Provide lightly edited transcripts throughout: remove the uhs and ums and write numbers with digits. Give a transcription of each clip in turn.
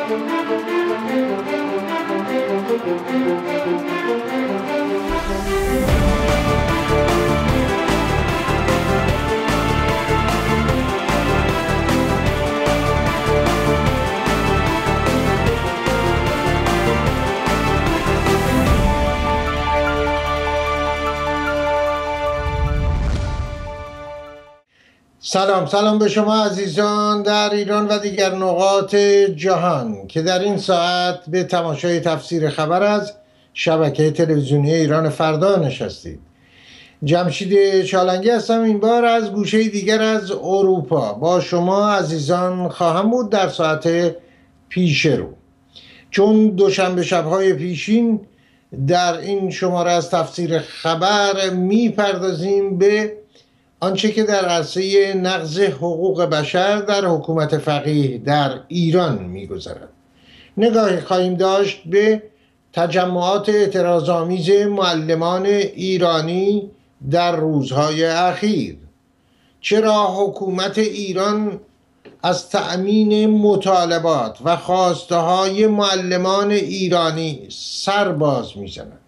سلام به شما عزیزان در ایران و دیگر نقاط جهان که در این ساعت به تماشای تفسیر خبر از شبکه تلویزیونی ایران فردا نشستید. جمشید چالنگی هستم. این بار از گوشه دیگر از اروپا با شما عزیزان خواهم بود در ساعت پیش رو، چون دوشنبه شب‌های پیشین در این شماره از تفسیر خبر میپردازیم به آنچه که در عرصه نقض حقوق بشر در حکومت فقیه در ایران می‌گذرد. نگاهی خواهیم داشت به تجمعات اعتراض‌آمیز معلمان ایرانی در روزهای اخیر. چرا حکومت ایران از تأمین مطالبات و خواسته‌های معلمان ایرانی سر باز می‌زند؟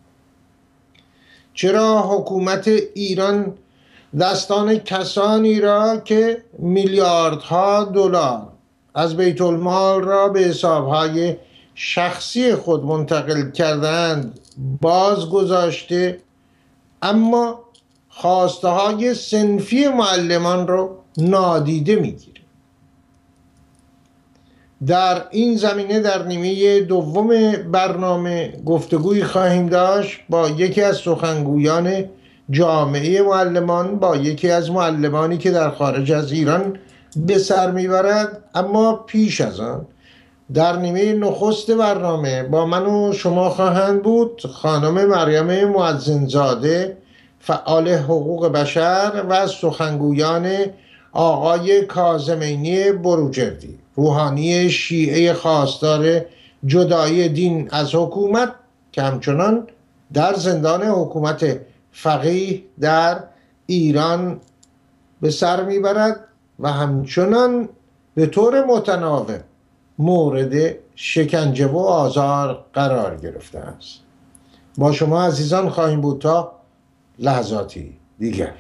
چرا حکومت ایران دستان کسانی را که میلیاردها دلار از بیت المال را به حسابهای شخصی خود منتقل کردند باز گذاشته، اما خواسته های صنفی معلمان را نادیده میگیره؟ در این زمینه در نیمه دوم برنامه گفتگوی خواهیم داشت با یکی از سخنگویان جامعه معلمان، با یکی از معلمانی که در خارج از ایران به سر میبرد. اما پیش از آن در نیمه نخست برنامه با من و شما خواهند بود خانم مریم مؤذن‌زاده، فعال حقوق بشر، و سخنگویان آقای کاظمینی بروجردی، روحانی شیعه خواستار جدایی دین از حکومت که همچنان در زندان حکومت فقیه در ایران به سر میبرد و همچنان به طور متناوب مورد شکنجه و آزار قرار گرفته است. با شما عزیزان خواهیم بود تا لحظاتی دیگر.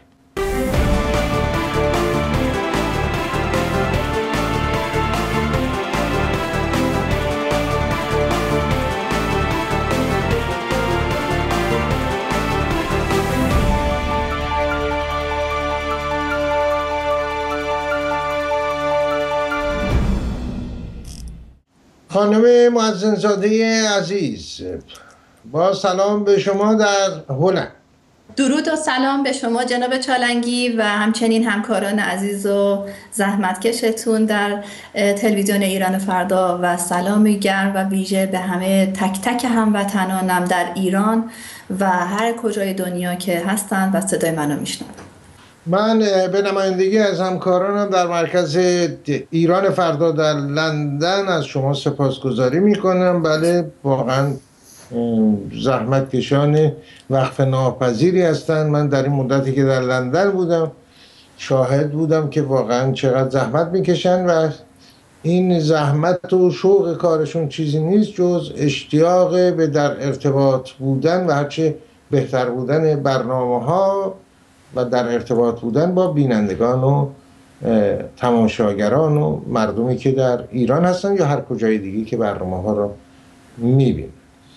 خانم مؤذن‌زاده عزیز، با سلام به شما در هلند. درود و سلام به شما جناب چالنگی و همچنین همکاران عزیز و زحمتکشتون در تلویزیون ایران فردا و سلام گرم و ویژه به همه تک تک هموطنانم در ایران و هر کجای دنیا که هستند و صدای منو میشنون. من به نمایندگی از همکارانم در مرکز ایران فردا در لندن از شما سپاسگزاری میکنم. بله، واقعا زحمتکشان وقف ناپذیری هستند. من در این مدتی که در لندن بودم شاهد بودم که واقعا چقدر زحمت میکشن و این زحمت و شوق کارشون چیزی نیست جز اشتیاق به در ارتباط بودن و هرچه بهتر بودن برنامه ها و در ارتباط بودن با بینندگان و تماشاگران و مردمی که در ایران هستن یا هر کجای دیگه که برنامه ها رو میبینن.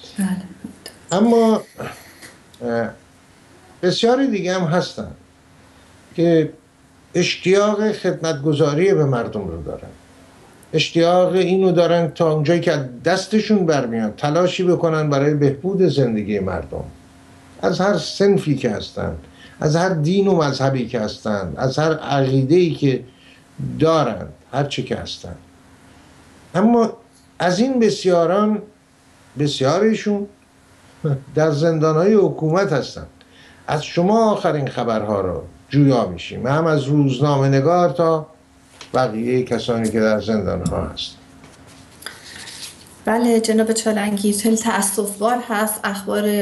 اما بسیاری دیگه هم هستن که اشتیاق خدمتگزاری به مردم رو دارن، اشتیاق اینو دارن تا اونجایی که دستشون برمیاد تلاشی بکنن برای بهبود زندگی مردم، از هر صنفی که هستن، از هر دین و مذهبی که هستن، از هر عقیده‌ای که دارن، هر چی که هستن. اما از این بسیاریشون در زندانهای حکومت هستن. از شما آخرین خبرها رو جویا میشیم، هم از روزنامه نگار تا بقیه کسانی که در زندانها هستن. بله جناب چالنگی، خیلی تأسف‌بار هست اخبار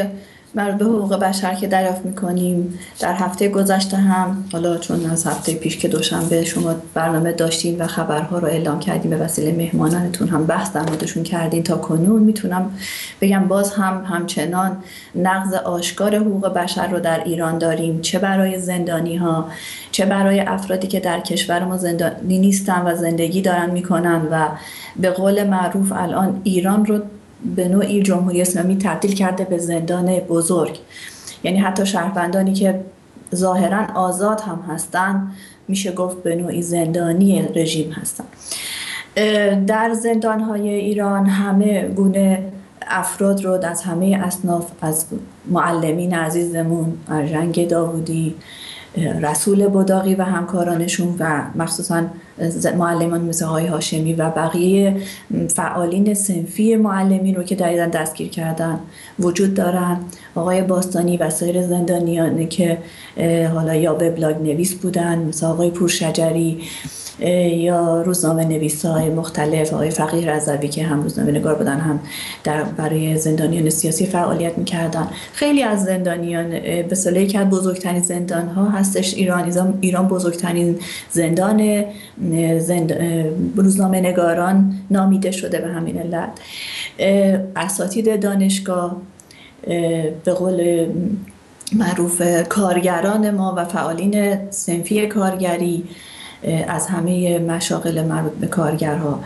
مربوط به حقوق بشر که دریافت میکنیم، در هفته گذشته هم، حالا چون از هفته پیش که دوشنبه شما برنامه داشتیم و خبرها رو اعلام کردیم به وسیله مهمانانتون هم بحث در موردشون کردین، تا کنون میتونم بگم باز هم همچنان نقض آشکار حقوق بشر رو در ایران داریم، چه برای زندانی ها، چه برای افرادی که در کشور ما زندانی نیستن و زندگی دارن میکنن و به قول معروف الان ایران رو به نوعی جمهوری اسلامی تبدیل کرده به زندان بزرگ. یعنی حتی شهروندانی که ظاهراً آزاد هم هستن میشه گفت به نوعی زندانی رژیم هستن. در زندانهای ایران همه گونه افراد رو از همه اصناف، از معلمین عزیزمون ارژنگ داوودی، رسول بداقی و همکارانشون و مخصوصا معلمان مثل آقای هاشمی و بقیه فعالین صنفی معلمین رو که دقیقاً دستگیر کردن وجود دارن. آقای باستانی و سایر زندانیانی که حالا یا وبلاگ نویس بودن مثل آقای پورشجری یا روزنامه نویسای مختلف، آقای فقیه رضوی که هم روزنامه نگار بودن هم برای زندانیان سیاسی فعالیت میکردن. خیلی از زندانیان به صلاح یکی از بزرگترین زندان ها هستش ایران بزرگترین زندان روزنامه نگاران نامیده شده به همین علت. اساتید دانشگاه، به قول معروف کارگران ما و فعالین صنفی کارگری از همه مشاغل مربوط به کارگرها،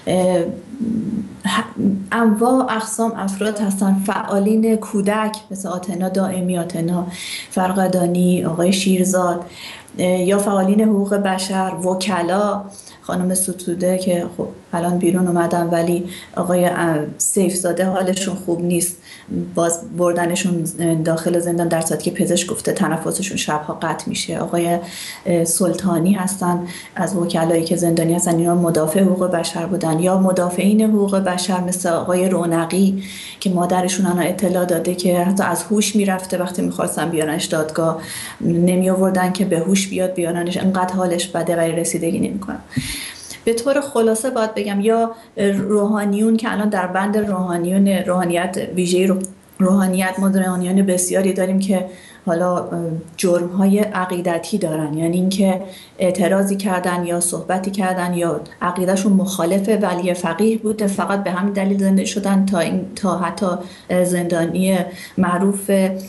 انواع اقسام افراد هستن، فعالین کودک مثل آتنا دائمی، آتنا فرقدانی، آقای شیرزاد، یا فعالین حقوق بشر، وکلا، خانم ستوده که خب الان بیرون اومدن ولی آقای سیفزاده حالشون خوب نیست، باز بردنشون داخل زندان در صورتی که پزشک گفته تنفسشون شبها قطع میشه. آقای سلطانی هستن از وکلایی که زندانی هستن، اینا مدافع حقوق بشر بودن، یا مدافعین حقوق بشر مثل آقای رونقی که مادرشون انا اطلاع داده که حتی از هوش میرفته، وقتی میخواستن بیارنش دادگاه نمی آوردن که به هوش بیاد بیارنش، انقدر حالش بده ولی رسیدگی نمیکنن. به طور خلاصه باید بگم یا روحانیون که الان در بند روحانیت ویژه روحانیت ما روحانیان بسیاری داریم که حالا جرم‌های عقیدتی دارن، یعنی اینکه اعتراضی کردن یا صحبتی کردن یا عقیدهشون مخالف ولی فقیه بوده، فقط به همین دلیل زندانی شدن تا حتی زندانی معروف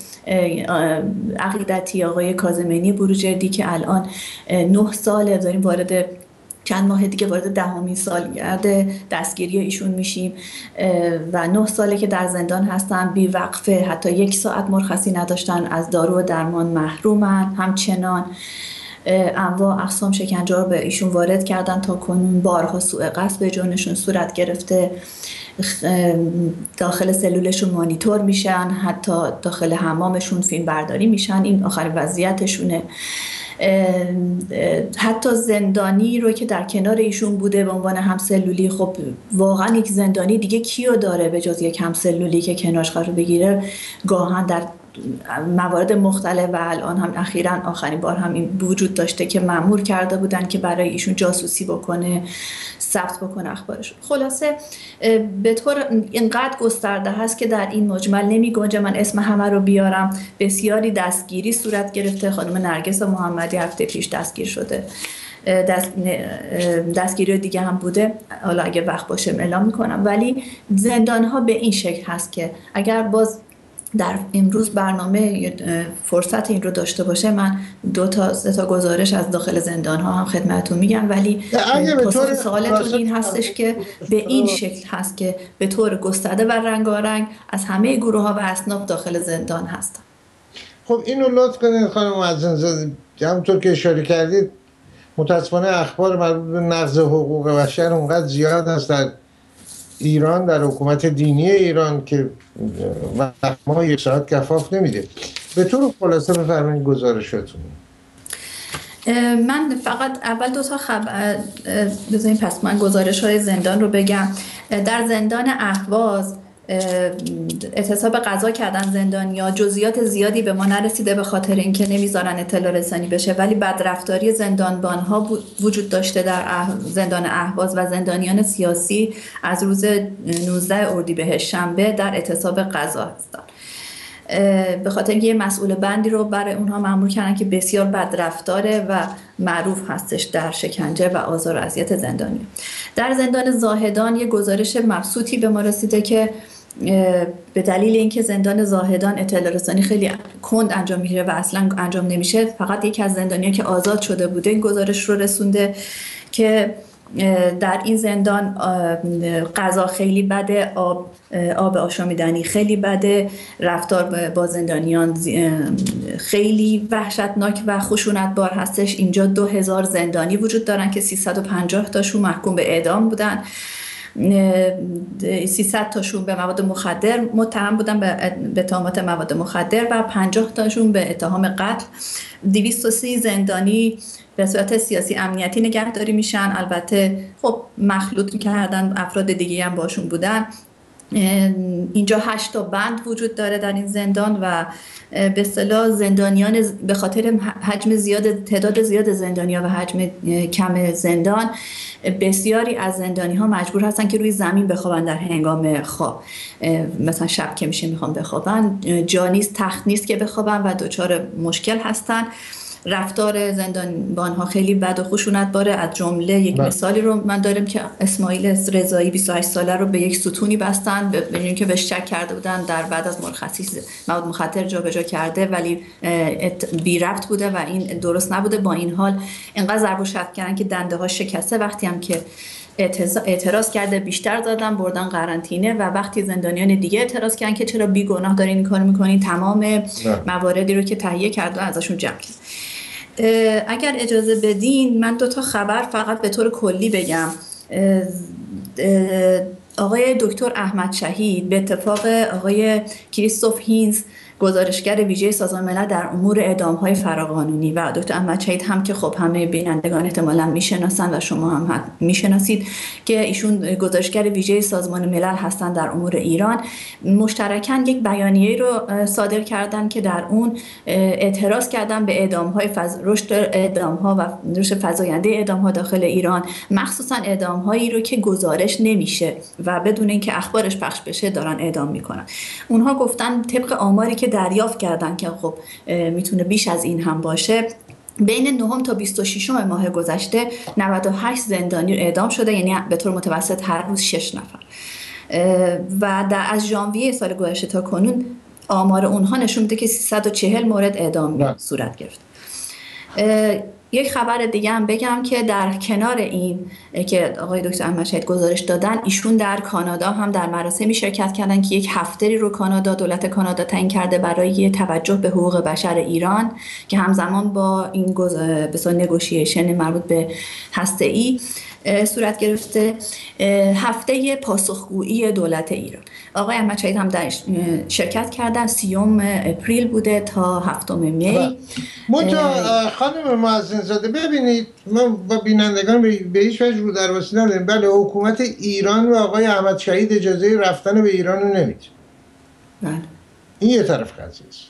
عقیدتی آقای کاظمینی بروجردی که الان 9 ساله داریم وارد، چند ماه دیگه وارد 10مین سالگرد دستگیری ایشون میشیم و 9 ساله که در زندان هستن، بی وقفه، حتی 1 ساعت مرخصی نداشتن، از دارو و درمان محرومن. همچنان انواع اقسام شکنجه رو به ایشون وارد کردن، تا کنون بارها سوء قصد به جانشون صورت گرفته، داخل سلولشون مانیتور میشن، حتی داخل حمامشون فیلم برداری میشن. این آخر وضعیتشونه. حتی زندانی رو که در کنار ایشون بوده به عنوان همسلولی، خب واقعا یک زندانی دیگه کیو داره به جز یک همسلولی که کنارش قرار بگیره؟ گاهن در موارد مختلف و الان هم اخیراً آخرین بار هم این وجود داشته که مأمور کرده بودن که برای ایشون جاسوسی بکنه، ثبت بکنه اخبارشون. خلاصه به طور اینقدر گسترده هست که در این مجمل نمی گنجه من اسم همه رو بیارم. بسیاری دستگیری صورت گرفته. خانم نرگس محمدی هفته پیش دستگیر شده، دستگیری دیگه هم بوده، حالا اگه وقت باشه اعلام میکنم. ولی زندان ها به این شکل هست که اگر باز در امروز برنامه فرصت این رو داشته باشه، من 2-3 تا گزارش از داخل زندان ها هم خدمتتون میگم، ولی پاسخ سوالتون این هستش که به این شکل هست که به طور گسترده و رنگارنگ از همه گروه ها و اصناف داخل زندان هستن. خب اینو لطف کنید خانم معززاده، همونطور که اشاره کردید متاسفانه اخبار مربوط به نقض حقوق بشر اونقدر زیاد هست در ایران، در حکومت دینی ایران، که وقت ما 1 ساعت کفاف نمیده. به طور خلاصه بفرمایید گزارشاتون. من فقط اول 2 تا خبر بذارین، پس من گزارش‌های زندان رو بگم. در زندان اهواز اعتصاب غذا کردن زندانیا، جزئیات زیادی به ما نرسیده به خاطر اینکه نمیذارن اطلاع رسانی بشه، ولی بدرفتاری زندانبان‌ها وجود داشته در زندان اهواز و زندانیان سیاسی از روز 19 اردیبهشت شنبه در اعتصاب غذا هستند. به خاطر یه مسئول بندی رو برای اونها مأمور کردن که بسیار بدرفتاره و معروف هستش در شکنجه و آزار و اذیت زندانی. در زندان زاهدان یه گزارش مبسوطی به ما رسیده که به دلیل اینکه زندان زاهدان اطلاع رسانی خیلی کند انجام میگیره و اصلا انجام نمیشه، فقط یکی از زندانیان که آزاد شده بوده این گزارش رو رسونده که در این زندان غذا خیلی بده، آب آشامیدنی خیلی بده، رفتار با زندانیان خیلی وحشتناک و خشونتبار هستش. اینجا 2000 زندانی وجود دارن که 350 تاشون محکوم به اعدام بودن، 300 تاشون به مواد مخدر متهم بودن به اتهامات مواد مخدر و 50 تاشون به اتهام قتل. 230 زندانی به صورت سیاسی امنیتی نگهداری میشن، البته خب مخلوط کردن افراد دیگه هم باشون بودن. اینجا 8 تا بند وجود داره در این زندان و به اصطلاح زندانیان به خاطر حجم زیاد، تعداد زیاد زندانیان و حجم کم زندان، بسیاری از زندانی ها مجبور هستن که روی زمین بخوابن در هنگام خواب. مثلا شب که میشه میخوان بخوابن، جا نیست، تخت نیست که بخوابن و دچار مشکل هستن. رفتار زندانبان ها خیلی بد و خشونتباره. از جمله یک مثالی رو من دارم که اسماعیل رضایی 28 ساله رو به یک ستونی بستن به اینکه بهش شک کرده بودن در بعد از مرخصی مواد مخدر جابجا کرده ولی بی ربط بوده و این درست نبوده. با این حال اینقدر ضرب و شتم کردن که دنده ها شکسته. وقتی هم که اعتراض کرده بیشتر دادن، بردن قرنطینه و وقتی زندانیان دیگه اعتراض کردن که چرا بیگناه دارین این کارو میکنین، تمام مواردی رو که تهیه کرده ازشون جمع کرد. اگر اجازه بدین من 2 تا خبر فقط به طور کلی بگم. آقای دکتر احمد شهید به اتفاق آقای کریستوف هینز گزارشگر ویژه سازمان ملل در امور اعدام‌های فراقانونی و دکتر احمد شهید هم که خب همه بینندگان احتمالاً میشناسن و شما هم میشناسید که ایشون گزارشگر ویژه سازمان ملل هستن در امور ایران، مشترکاً یک بیانیه رو صادر کردن که در اون اعتراض کردن به اعدام‌های رشد اعدام‌ها و رشد فزاینده اعدام‌ها داخل ایران، مخصوصاً اعدام‌هایی رو که گزارش نمیشه و بدون اینکه اخبارش پخش بشه دارن اعدام میکنن. اونها گفتن طبق آماری که دریافت کردن که خب میتونه بیش از این هم باشه، بین 9 تا 26 ماه گذشته 98 زندانی اعدام شده، یعنی به طور متوسط هر روز 6 نفر و از ژانویه سال گذشته تا کنون آمار اونها نشون میده که 340 مورد اعدام صورت گرفت. یک خبر دیگه هم بگم که در کنار این که آقای دکتر احمد شهید گزارش دادن، ایشون در کانادا هم در مراسمی شرکت کردن که یک هفته‌ای رو دولت کانادا تعیین کرده برای توجه به حقوق بشر ایران که همزمان با این به نگوشیشن مربوط به هسته‌ای صورت گرفته. هفته پاسخگویی دولت ایران، آقای احمد شهید هم در شرکت کردن. 30 اپریل بوده تا 7 می. خانم معزین زاده ببینید، ما با بینندگان به هیچ وجه رو درواسی نداریم. بله، حکومت ایران و آقای احمد شهید اجازه رفتن به ایران رو نمیده. این یه طرف قضیه است.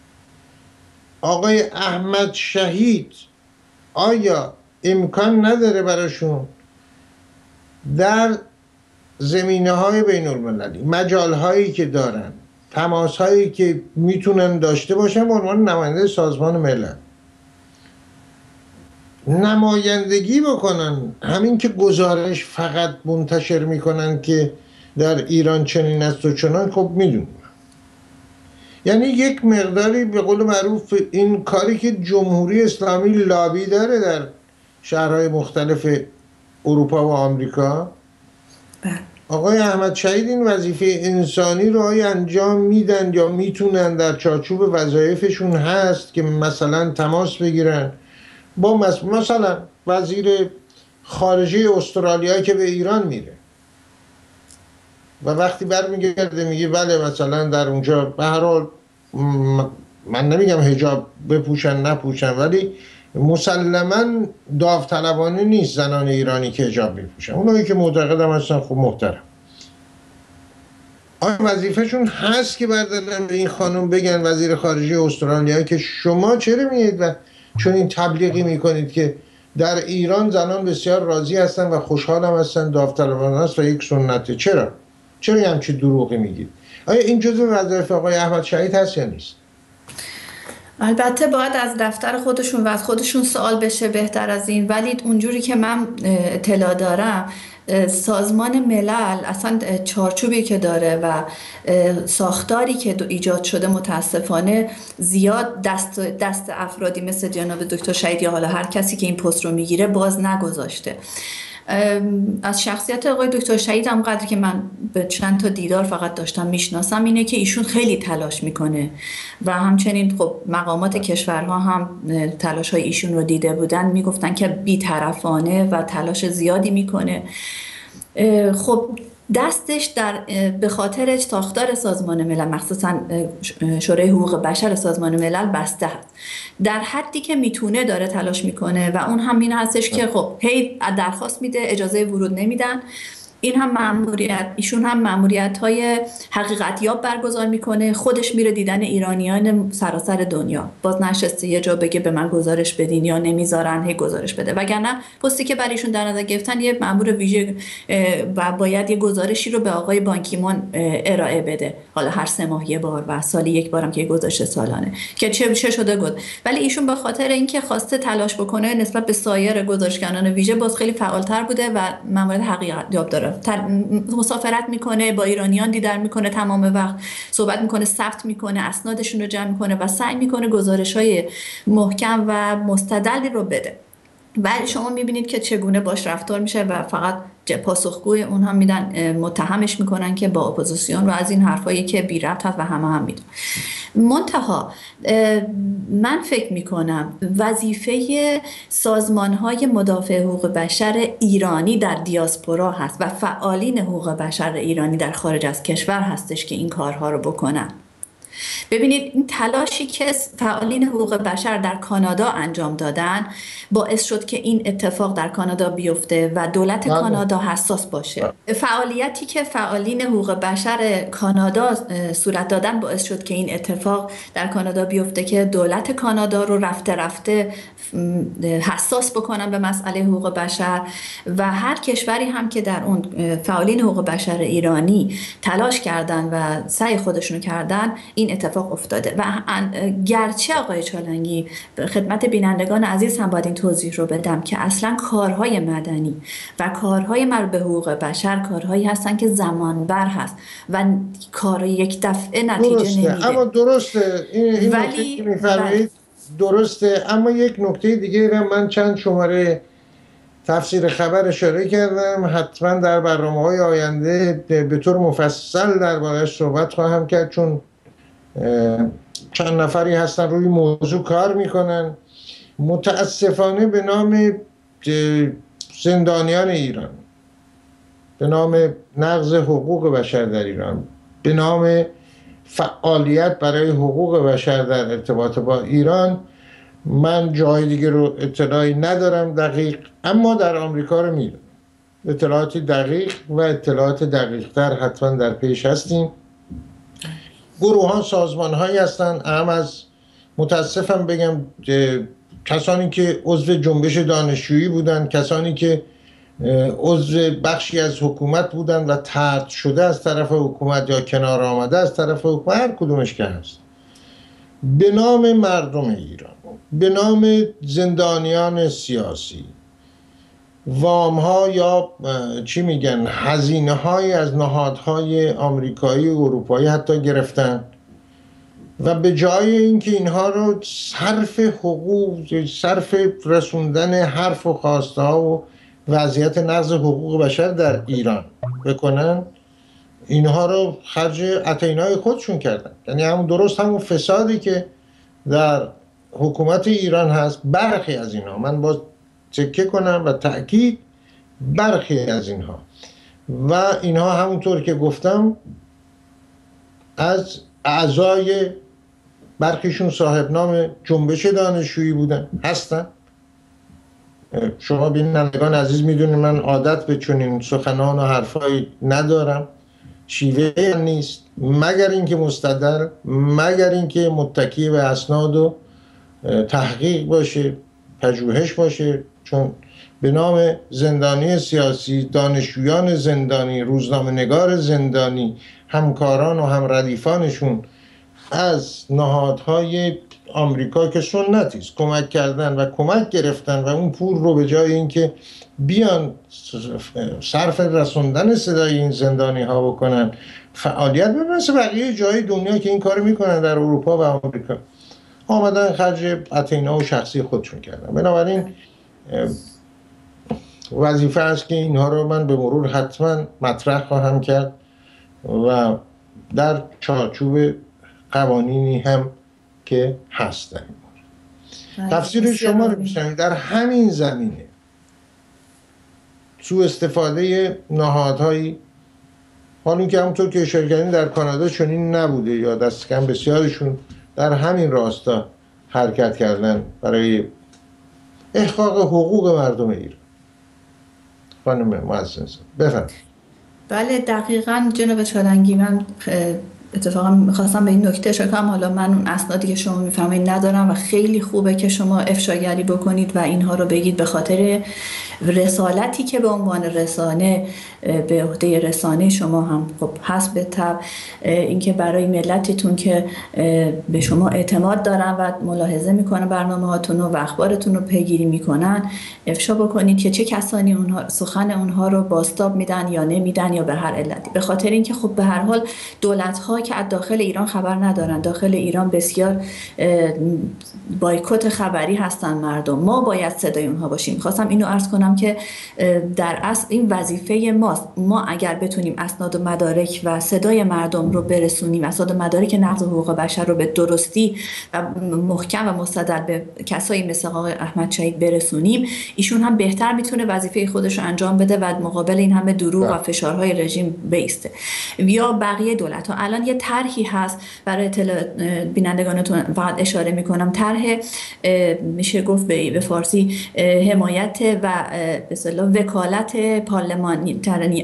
آقای احمد شهید آیا امکان نداره براشون در زمینه‌های بین المللی، مجال‌هایی که دارن، تماس‌هایی که میتونن داشته باشن به عنوان نماینده سازمان ملل نمایندگی بکنن؟ همین که گزارش فقط منتشر میکنن که در ایران چنین است و چنان، خب میدونن. یعنی یک مقداری به قول معروف این کاری که جمهوری اسلامی لابی داره در شهرهای مختلف اروپا و آمریکا، آقای احمد شهید این وظیفه انسانی رو انجام میدن یا میتونن، در چارچوب وظایفشون هست که مثلا تماس بگیرن با مثلا وزیر خارجه استرالیا که به ایران میره و وقتی برمیگرده میگه بله مثلا در اونجا به هر حال من نمیگم حجاب بپوشن نپوشن، ولی مسلما داوطلبانه نیست زنان ایرانی که حجاب میپوشن. اونایی که معتقدم هستن خب محترم. آیا وظیفهشون هست که بردارن به این خانم بگن وزیر خارجه استرالیا که شما چرا میید و چون این تبلیغی میکنید که در ایران زنان بسیار راضی هستن و خوشحال هم هستن، داوطلبانه است و یک سنته، چرا همچین دروغی میگید؟ آیا این جزء وظایف آقای احمد شهید هست یا نیست؟ البته باید از دفتر خودشون و از خودشون سوال بشه بهتر از این، ولی اونجوری که من اطلاع دارم سازمان ملل اصلا چارچوبی که داره و ساختاری که ایجاد شده متاسفانه زیاد دست افرادی مثل جناب دکتر شهید یا حالا هر کسی که این پست رو میگیره باز نگذاشته. از شخصیت آقای دکتر شهید هم قدری که من به چند تا دیدار فقط داشتم میشناسم اینه که ایشون خیلی تلاش میکنه و همچنین خب مقامات کشورها هم تلاش های ایشون رو دیده بودن، میگفتن که بی‌طرفانه و تلاش زیادی میکنه. خب دستش به خاطر ساختار سازمان ملل مخصوصا شورای حقوق بشر سازمان ملل بسته هست. در حدی که میتونه داره تلاش میکنه و اون هم این هستش که خب هی درخواست میده اجازه ورود نمیدن. این هم ایشون هم مأموریت‌های حقیقتیاب برگزار میکنه، خودش میره دیدن ایرانیان سراسر دنیا، باز نشسته یه جا بگه به من گزارش بدین یا نمیذارن هی گزارش بده، وگرنه پستی که برای ایشون در نظر گرفتن یه مأمور ویژه و باید یه گزارشی رو به آقای بانکیمون ارائه بده، حالا هر 3 ماه یه بار و سالی یک بارم که گزارش سالانه که چه شده گفت. ولی ایشون به خاطر اینکه خواسته تلاش بکنه نسبت به سایر گزارشگران ویژه باز خیلی فعالتر بوده و مأموریت حقیقتیاب داره، مسافرت میکنه، با ایرانیان دیدار میکنه، تمام وقت صحبت میکنه، ثبت میکنه، اسنادشون رو جمع میکنه و سعی میکنه گزارش‌های محکم و مستدلی رو بده. ولی شما میبینید که چگونه باش رفتار میشه و فقط پاسخگوی اونها میدن، متهمش میکنن که با اپوزیسیون و از این حرفایی که بی ربط هست و همه هم میدون. منتها من فکر میکنم وظیفه سازمانهای مدافع حقوق بشر ایرانی در دیاسپورا هست و فعالین حقوق بشر ایرانی در خارج از کشور هستش که این کارها رو بکنن. ببینید این تلاشی که فعالین حقوق بشر در کانادا انجام دادن باعث شد که این اتفاق در کانادا بیفته و دولت کانادا حساس باشه. فعالیتی که فعالین حقوق بشر کانادا صورت دادن باعث شد که این اتفاق در کانادا بیفته که دولت کانادا رو رفته رفته حساس بکنن به مسئله حقوق بشر و هر کشوری هم که در اون فعالین حقوق بشر ایرانی تلاش کردن و سعی خودشونو کردن این اتفاق افتاده. و گرچه آقای چالنگی خدمت بینندگان عزیز هم باید این توضیح رو بدم که اصلا کارهای مدنی و کارهای مربوط به حقوق بشر کارهایی هستن که زمانبر هست و کار یک دفعه نتیجه نمیده. اما درسته این ولی که میفرمایید درسته، اما یک نکته دیگه رو من چند شماره تفسیر خبر اشاره کردم، حتما در برنامه‌های آینده به طور مفصل درباره‌اش صحبت خواهم کرد، چون چند نفری هستن روی موضوع کار میکنن. متاسفانه به نام زندانیان ایران، به نام نقض حقوق بشر در ایران، به نام فعالیت برای حقوق بشر در ارتباط با ایران، من جای دیگه رو اطلاعی ندارم دقیق، اما در آمریکا رو میدونم. اطلاعاتی دقیق و اطلاعات دقیق تر حتما در پیش هستیم. گروهان سازمان هایی هستن، هم از متاسفم بگم کسانی که عضو جنبش دانشجویی بودن، کسانی که عضو بخشی از حکومت بودن و طرد شده از طرف حکومت یا کنار آمده از طرف حکومت، هر کدومش که هست، به نام مردم ایران، به نام زندانیان سیاسی، وام ها یا چی میگن هزینه های از نهادهای آمریکایی و اروپایی حتی گرفتن و به جای اینکه اینها رو صرف حقوق، صرف رسوندن حرف و خواسته ها و وضعیت نقض حقوق بشر در ایران بکنن، اینها رو خرج اتینای خودشون کردن. یعنی همون درست همون فسادی که در حکومت ایران هست، برخی از اینها، من باز چکه کنم و تأکید، برخی از اینها و اینها همونطور که گفتم از اعضای برخیشون صاحب نام جنبش دانشجویی بودن هستن. شما بینندگان عزیز میدونید من عادت به چنین سخنان و حرفایی ندارم، شیوه نیست، مگر اینکه مستدل، مگر اینکه متکی به اسناد و تحقیق باشه، پژوهش باشه، چون به نام زندانی سیاسی، دانشجویان زندانی، روزنامه‌نگار زندانی، همکاران و هم ردیفانشون از نهادهای آمریکا که سنتی است کمک کردن و کمک گرفتن و اون پول رو به جای اینکه بیان صرف رسوندن صدای این زندانی ها بکنن، فعالیت مثل بقیه جای دنیا که این کار میکنن در اروپا و آمریکا، آمدن خرج اتینا و شخصی خودشون کردن. بنابراین وظیفه است که اینها رو من به مرور حتما مطرح خواهم کرد و در چارچوب قوانینی هم که هستن. تفسیر شما رو میشنم در همین زمینه سوء استفاده نهادهایی، حالا که همونطور که اشاره کردین در کانادا چنین نبوده یا دست کم بسیارشون در همین راستا حرکت کردن برای احقاق حقوق مردم ایران. خانم معزز بفرمایید. بله دقیقاً جناب چالنگی، من اتفاقا میخواستم به این نکته اشاره کنم. حالا من اون اسنادی که شما میفرمایید ندارم و خیلی خوبه که شما افشاگری بکنید و اینها رو بگید، به خاطر رسالتی که به عنوان رسانه به عهده رسانه شما هم خب هست به طبع، اینکه برای ملتتون که به شما اعتماد دارن و ملاحظه میکنن برنامه هاتون و اخبارتون رو پیگیری میکنن، افشا بکنید که چه کسانی سخن اونها رو بازتاب میدن یا نمیدن یا به هر علتی. به خاطر اینکه خب به هر حال دولت‌ها که از داخل ایران خبر ندارن، داخل ایران بسیار بایکوت خبری هستن مردم، ما باید صدای اونها باشیم. خواستم اینو عرض کنم که در اصل این وظیفه ماست. ما اگر بتونیم اسناد و مدارک و صدای مردم رو برسونیم، اسناد و مدارک نقض حقوق بشر رو به درستی و محکم و مستدل به کسایی مثل آقای احمد شهید برسونیم، ایشون هم بهتر میتونه وظیفه خودش رو انجام بده و مقابل این همه دروغ و فشارهای رژیم بیسته. یا بقیه دولت‌ها الان یه طرحی هست برای بینندگانتون فقط اشاره میکنم، طرح میشه گفت به فارسی حمایت و به اصطلاح وکالت پارلمانی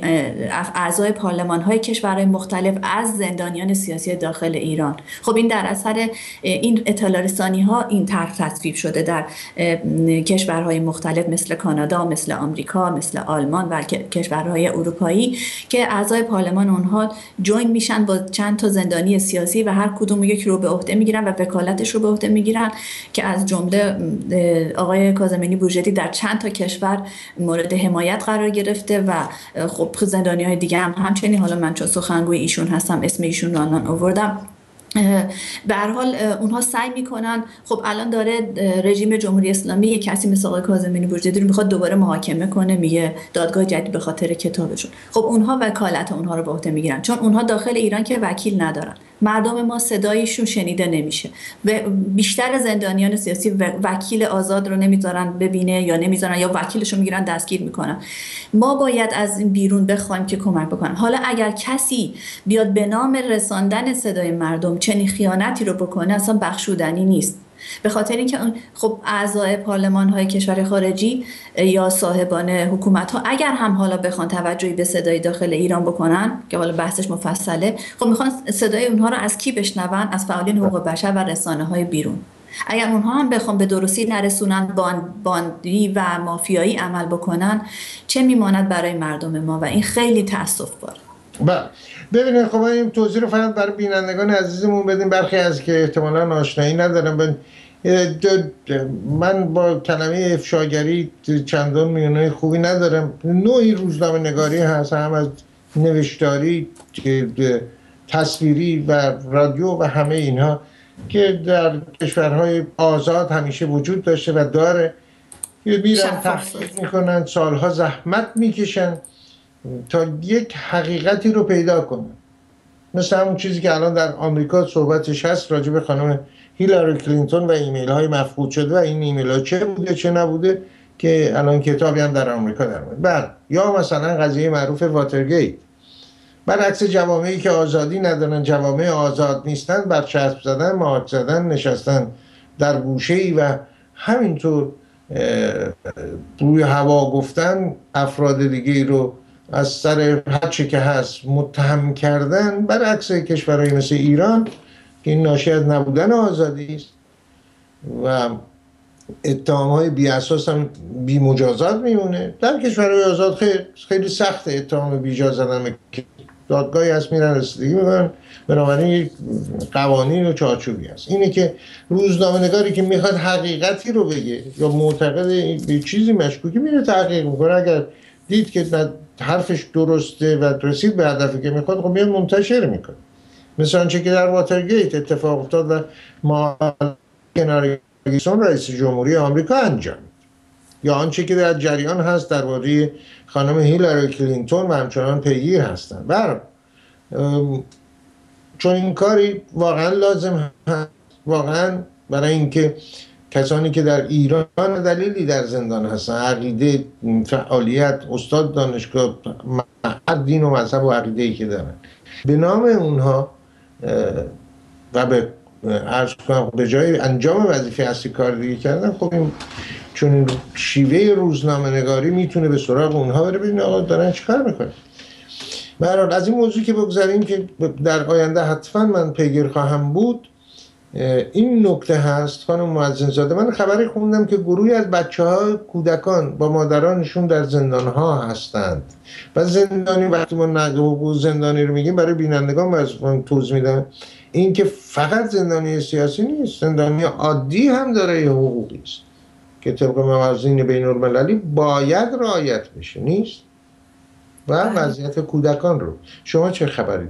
اعضای پارلمان‌های کشورهای مختلف از زندانیان سیاسی داخل ایران. خب این در اثر این اطلاع رسانی‌ها این طرح تصویب شده در کشورهای مختلف مثل کانادا، مثل آمریکا، مثل آلمان و کشورهای اروپایی که اعضای پارلمان اونها جوین میشن با چند تا زندانی سیاسی و هر کدوم یک رو به عهده میگیرن و وکالتش رو به عهده میگیرن، که از جمله آقای کاظمینی بورژدی در چند تا کشور مورد حمایت قرار گرفته و خب زندانی‌های دیگه هم همچنین. حالا من چون سخنگوی ایشون هستم اسم ایشون رو الان آوردم. به هر حال اونها سعی میکنن، خب الان داره رژیم جمهوری اسلامی یک کسی مثل آقای کاظمینی بورژدی رو میخواد دوباره محاکمه کنه، میگه دادگاه جدید به خاطر کتابشون. خب اونها وکالت اونها رو به عهده میگیرن چون اونها داخل ایران که وکیل ندارن، مردم ما صدایشون شنیده نمیشه و بیشتر زندانیان سیاسی وکیل آزاد رو نمیذارن ببینه یا نمیذارن یا وکیلشو میگیرن دستگیر میکنن. ما باید از این بیرون بخوایم که کمک بکنن. حالا اگر کسی بیاد به نام رساندن صدای مردم چنین خیانتی رو بکنه اصلا بخشودنی نیست، به خاطر اینکه خب اعضای پارلمان های کشور خارجی یا صاحبان حکومت ها اگر هم حالا بخوان توجهی به صدای داخل ایران بکنن که حالا بحثش مفصله، خب میخوان صدای اونها رو از کی بشنون؟ از فعالین حقوق بشر و رسانه های بیرون. اگر اونها هم بخوان به درستی نرسونن، باندی و مافیایی عمل بکنن، چه میماند برای مردم ما؟ و این خیلی تأسف باره. بله ببینید، خب این توضیح رو فقط برای بینندگان عزیزمون بدیم، برخی از که احتمالاً آشنایی ندارم. من با کلمه افشاگری چندان میانه خوبی ندارم. نوعی روزنامه نگاری هست، هم از نوشتاری، تصویری و رادیو و همه اینها که در کشورهای آزاد همیشه وجود داشته و داره. میرن تحقیق میکنن، سالها زحمت میکشن تا یک حقیقتی رو پیدا کنن. مثل همون چیزی که الان در آمریکا صحبتش هست راجع به خانم هیلاری کلینتون و ایمیل های مفقود شده و این ایمیل ها چه بوده چه نبوده که الان کتابی هم در آمریکا در اومده. یا مثلا قضیه معروف واترگیت، برعکس جوامعی که آزادی ندارن، جوامع آزاد نیستن، برچسب زدن، مارک زدن، نشستن در گوشه‌ای و همینطور روی هوا گفتن افراد دیگه رو از سر هر چی که هست متهم کردن، برعکس کشورهای مثل ایران که این ناشی از نبودن آزادی است و اتهام‌های بی‌اساس هم بی مجازات میمونه. در کشورهای آزاد خیلی سخت اتهام بیجا زدن، دادگاهی هست میرن رسیدگی میکنن، بنابراین یک قوانین و چارچوبی هست. اینه که روزنامه‌نگاری که میخواد حقیقتی رو بگه یا معتقد به چیزی مشکوکی میره تحقیق میکنه، اگر دید که حرفش درسته و رسید به هدفی که میخواد خب میاد منتشر میکنه. مثل آنچه که در واترگیت اتفاق افتاد و ما کنار رئیس جمهوری آمریکا انجام، یا آنچه که در جریان هست درباره خانم هیلاری کلینتون و همچنان پیگیر هستند. چون این کاری واقعا لازم هست، واقعا برای اینکه کسانی که در ایران دلیلی در زندان هستن، عقیده، فعالیت، استاد دانشگاه، هر دین و مذهب و عقیده‌ای که دارن، به نام اونها و به عرض کنم به جای انجام وظیفه اصلی کار دیگه کردن، خب این چون شیوه روزنامه نگاری میتونه به سراغ اونها بره ببینه آقا دارن چیکار میکنن. به هر حال از این موضوع که بگذاریم که در آینده حتما من پیگیر خواهم بود، این نکته هست خانم مؤذن زاده، من خبری خوندم که گروهی از بچه‌ها کودکان با مادرانشون در زندان‌ها هستند و زندانی، وقتی ما حقوق زندانی رو میگیم برای بینندگان باید توضیح میدم، این که فقط زندانی سیاسی نیست، زندانی عادی هم داره یه حقوقی است که طبق موازین بین‌المللی باید رعایت بشه، نیست؟ و وضعیت کودکان رو شما چه خبری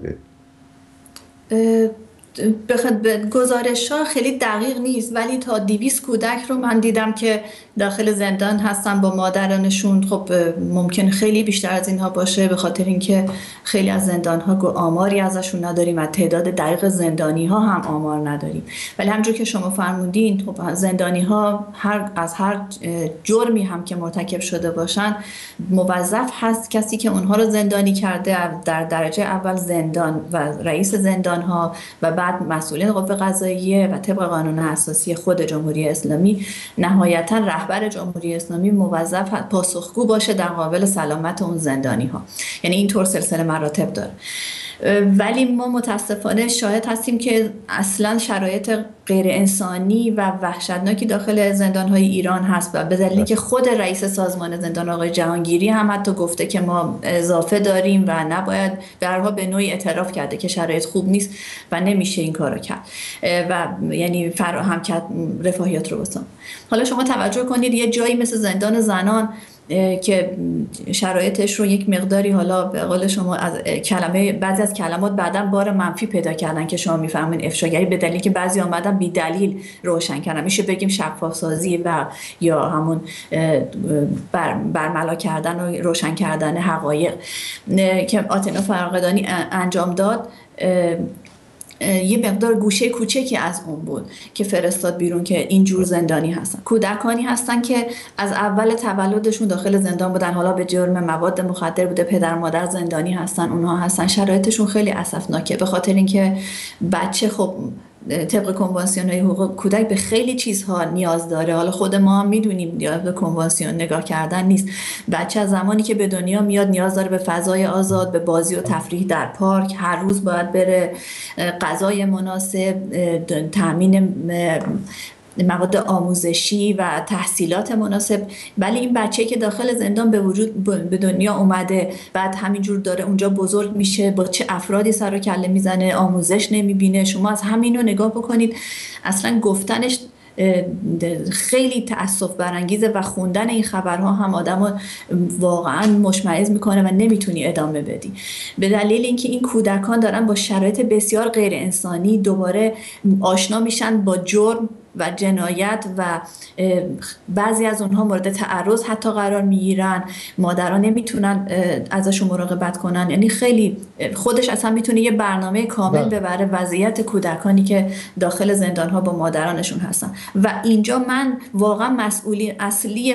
دارید؟ به گزارش ها خیلی دقیق نیست، ولی تا 200 کودک رو من دیدم که داخل زندان هستن با مادرانشون. خب ممکن خیلی بیشتر از اینها باشه، به خاطر اینکه خیلی از زندان ها آماری ازشون نداریم و تعداد دقیق زندانی ها هم آمار نداریم. ولی همونجور که شما فرمودین، خب زندانی ها از هر جرمی هم که مرتکب شده باشن، موظف هست کسی که اونها رو زندانی کرده در درجه اول زندان و رئیس زندان ها و بعد مسئولین قوه قضاییه و طبق قانون اساسی خود جمهوری اسلامی نهایتا رهبر جمهوری اسلامی موظف پاسخگو باشه در مقابل سلامت اون زندانی ها. یعنی اینطور سلسله مراتب داره. ولی ما متاسفانه شاهد هستیم که اصلا شرایط غیر انسانی و وحشتناکی داخل زندان‌های ایران هست و به دلیلی که خود رئیس سازمان زندان آقای جهانگیری هم حتی گفته که ما اضافه داریم و نباید، درها به نوعی اعتراف کرده که شرایط خوب نیست و نمیشه این کارو کرد و یعنی فراهم کرد رفاهیات رو بسام. حالا شما توجه کنید یه جایی مثل زندان زنان که شرایطش رو یک مقداری، حالا به قول شما از بعضی از کلمات بعداً بار منفی پیدا کردن که شما میفهمین افشاگری، به دلیلی که بعضی آمدن بی دلیل روشن کردن، میشه بگیم شفاف سازی و یا همون برملا کردن و روشن کردن حقایق که آتنا فرقدانی انجام داد. یه مقدار گوشه کوچکی از اون بود که فرستاد بیرون که اینجور زندانی هستن. کودکانی هستن که از اول تولدشون داخل زندان بودن، حالا به جرم مواد مخدر بوده، پدر مادر زندانی هستن، اونها هستن. شرایطشون خیلی اسفناکه به خاطر اینکه بچه خب طبق کنوانسیون‌های حقوق کودک به خیلی چیزها نیاز داره. حالا خود ما هم میدونیم نیاز به کنوانسیون نگاه کردن نیست. بچه از زمانی که به دنیا میاد نیاز داره به فضای آزاد، به بازی و تفریح در پارک، هر روز باید بره، غذای مناسب، تامین مواد آموزشی و تحصیلات مناسب. ولی این بچه که داخل زندان به دنیا اومده، بعد همینجور داره اونجا بزرگ میشه، با چه افرادی سر و کله میزنه، آموزش نمیبینه. شما از همین رو نگاه بکنید، اصلا گفتنش خیلی تأسف برانگیزه و خوندن این خبرها هم آدمو واقعا مشمئز میکنه و نمیتونی ادامه بدی، به دلیل اینکه این کودکان دارن با شرایط بسیار غیر انسانی دوباره آشنا میشن با جرم و جنایت و بعضی از اونها مورد تعرض حتی قرار میگیرن. مادران نمیتونن ازشون مراقبت کنن. یعنی خیلی خودش اصلا میتونه یه برنامه کامل ببره وضعیت کودکانی که داخل زندان‌ها با مادرانشون هستن. و اینجا من واقعا مسئولین اصلی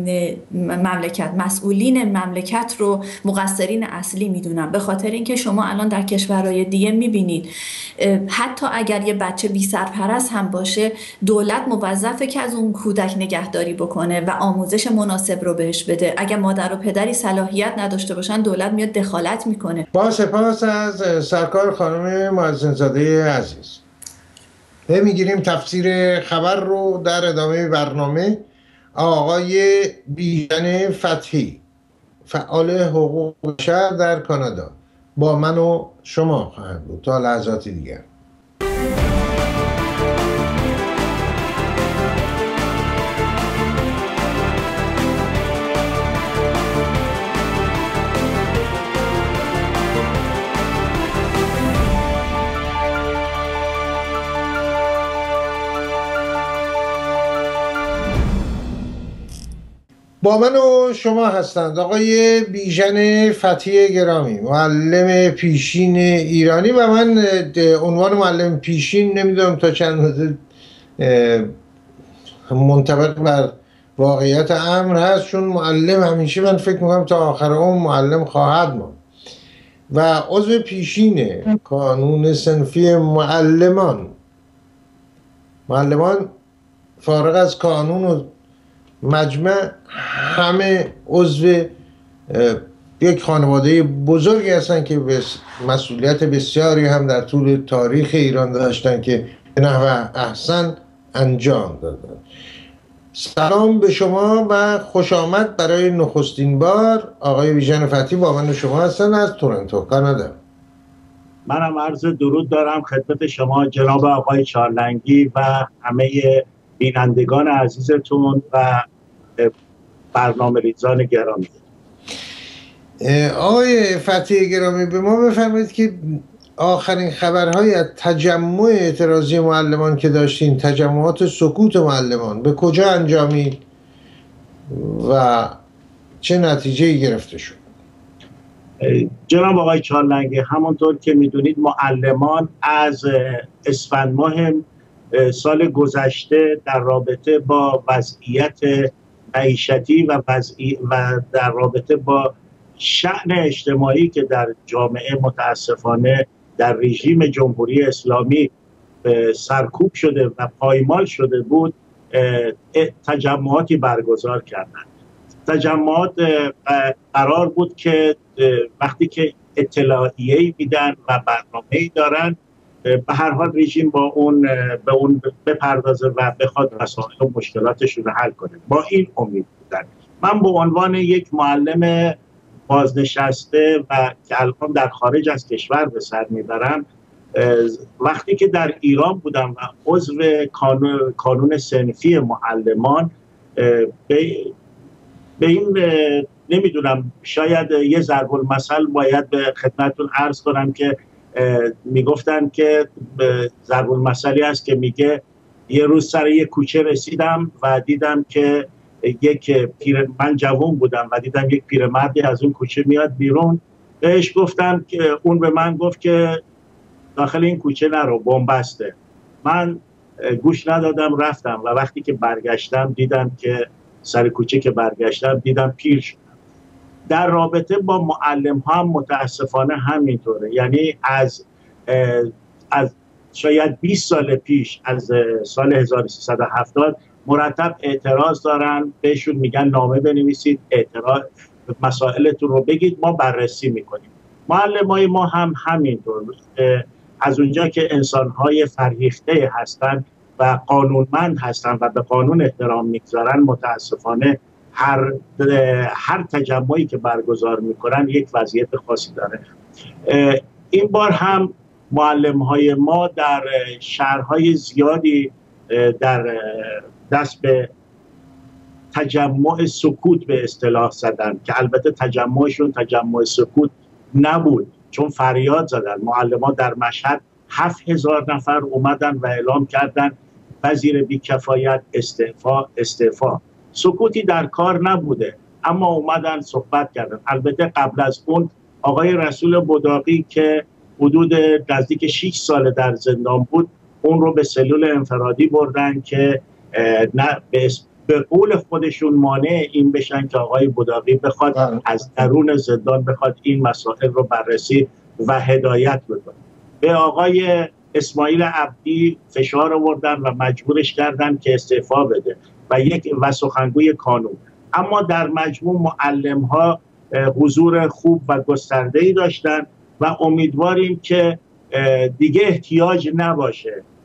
مسئولین مملکت رو مقصرین اصلی میدونم، به خاطر اینکه شما الان در کشورهای دیگه میبینید حتی اگر یه بچه بی سرپرست هم باشه، دولت موظفه که از اون کودک نگهداری بکنه و آموزش مناسب رو بهش بده. اگر مادر و پدری صلاحیت نداشته باشن، دولت میاد دخالت میکنه. با سپاس از سرکار خانم مؤذن زاده عزیز. میگیریم تفسیر خبر رو در ادامه برنامه. آقای بیژن فتحی، فعال حقوق بشر در کانادا، با من و شما خواهند بود تا لحظاتی دیگر. با من و شما هستند آقای بیژن فتحی گرامی، معلم پیشین ایرانی، و من عنوان معلم پیشین نمیدونم تا چند منطبق بر واقعیت امر هست، چون معلم همیشه من فکر میکنم تا آخر عمر معلم خواهد ماند و عضو پیشین کانون صنفی معلمان فارغ از کانون و مجمع همه عضو یک خانواده بزرگی هستن که مسئولیت بسیاری هم در طول تاریخ ایران داشتن که به نحو احسن انجام دادن. سلام به شما و خوش آمد برای نخستین بار. آقای بیژن فتحی با من و شما هستن از تورنتو کانادا. منم عرض درود دارم خدمت شما جناب آقای چارلنگی و همه بینندگان عزیزتون و برنامه ریزان گرامی. آقای فتحی گرامی، به ما بفرمایید که آخرین خبرهای از تجمع اعتراضی معلمان که داشتین، تجمعات سکوت معلمان، به کجا انجامید و چه نتیجه‌ای گرفته شد؟ جناب آقای چارلنگی، همونطور که میدونید معلمان از اسفند ماه سال گذشته در رابطه با وضعیت معیشتی و در رابطه با شأن اجتماعی که در جامعه متاسفانه در رژیم جمهوری اسلامی سرکوب شده و پایمال شده بود، تجمعاتی برگزار کردند. تجمعات قرار بود که وقتی که اطلاعیه‌ای میدن و برنامه‌ای دارن، به هر حال رژیم به اون بپردازه و بخواد مسائل و مشکلاتش رو حل کنه. با این امید بودن. من به عنوان یک معلم بازنشسته و که الان در خارج از کشور به سر میبرم، وقتی که در ایران بودم و عضو کانون صنفی معلمان، به این نمیدونم، شاید یه ضرب المثل باید به خدمتتون عرض کنم که میگفتن که ضرب المثلی هست که میگه یه روز سر یک کوچه رسیدم و دیدم که من جوان بودم و دیدم یک پیرمردی از اون کوچه میاد بیرون. بهش گفتم که اون به من گفت که داخل این کوچه نرو، بن‌بسته. من گوش ندادم، رفتم و وقتی که برگشتم دیدم که سر کوچه که برگشتم دیدم پیر شدم. در رابطه با معلم ها هم متاسفانه همینطوره. یعنی از شاید 20 سال پیش، از سال 1370 مرتب اعتراض دارن، بهشون میگن نامه بنویسید، اعتراض مسائلتون رو بگید، ما بررسی میکنیم. معلمای ما هم همینطور، از اونجا که انسانهای فرهیخته هستن و قانونمند هستن و به قانون احترام میگذارن، متاسفانه هر تجمعی که برگزار میکنن یک وضعیت خاصی داره. این بار هم معلم‌های ما در شهرهای زیادی در دست به تجمع سکوت به اصطلاح زدن که البته تجمعشون تجمع سکوت نبود، چون فریاد زدن. معلمان در مشهد 7000 نفر اومدن و اعلام کردن وزیر بی‌کفایت استعفا. سکوتی در کار نبوده، اما اومدن صحبت کردن. البته قبل از اون آقای رسول بداقی که حدود نزدیک 6 سال در زندان بود، اون رو به سلول انفرادی بردن که نه به قول خودشون مانع این بشن که آقای بداقی بخواد از درون زندان بخواد این مسائل رو بررسی و هدایت بکنه. به آقای اسماعیل عبدی فشار آوردن و مجبورش کردن که استعفا بده و سخنگوی کانون. اما در مجموع معلم‌ها حضور خوب و گسترده‌ای داشتن و امیدواریم که دیگه احتیاج نباشه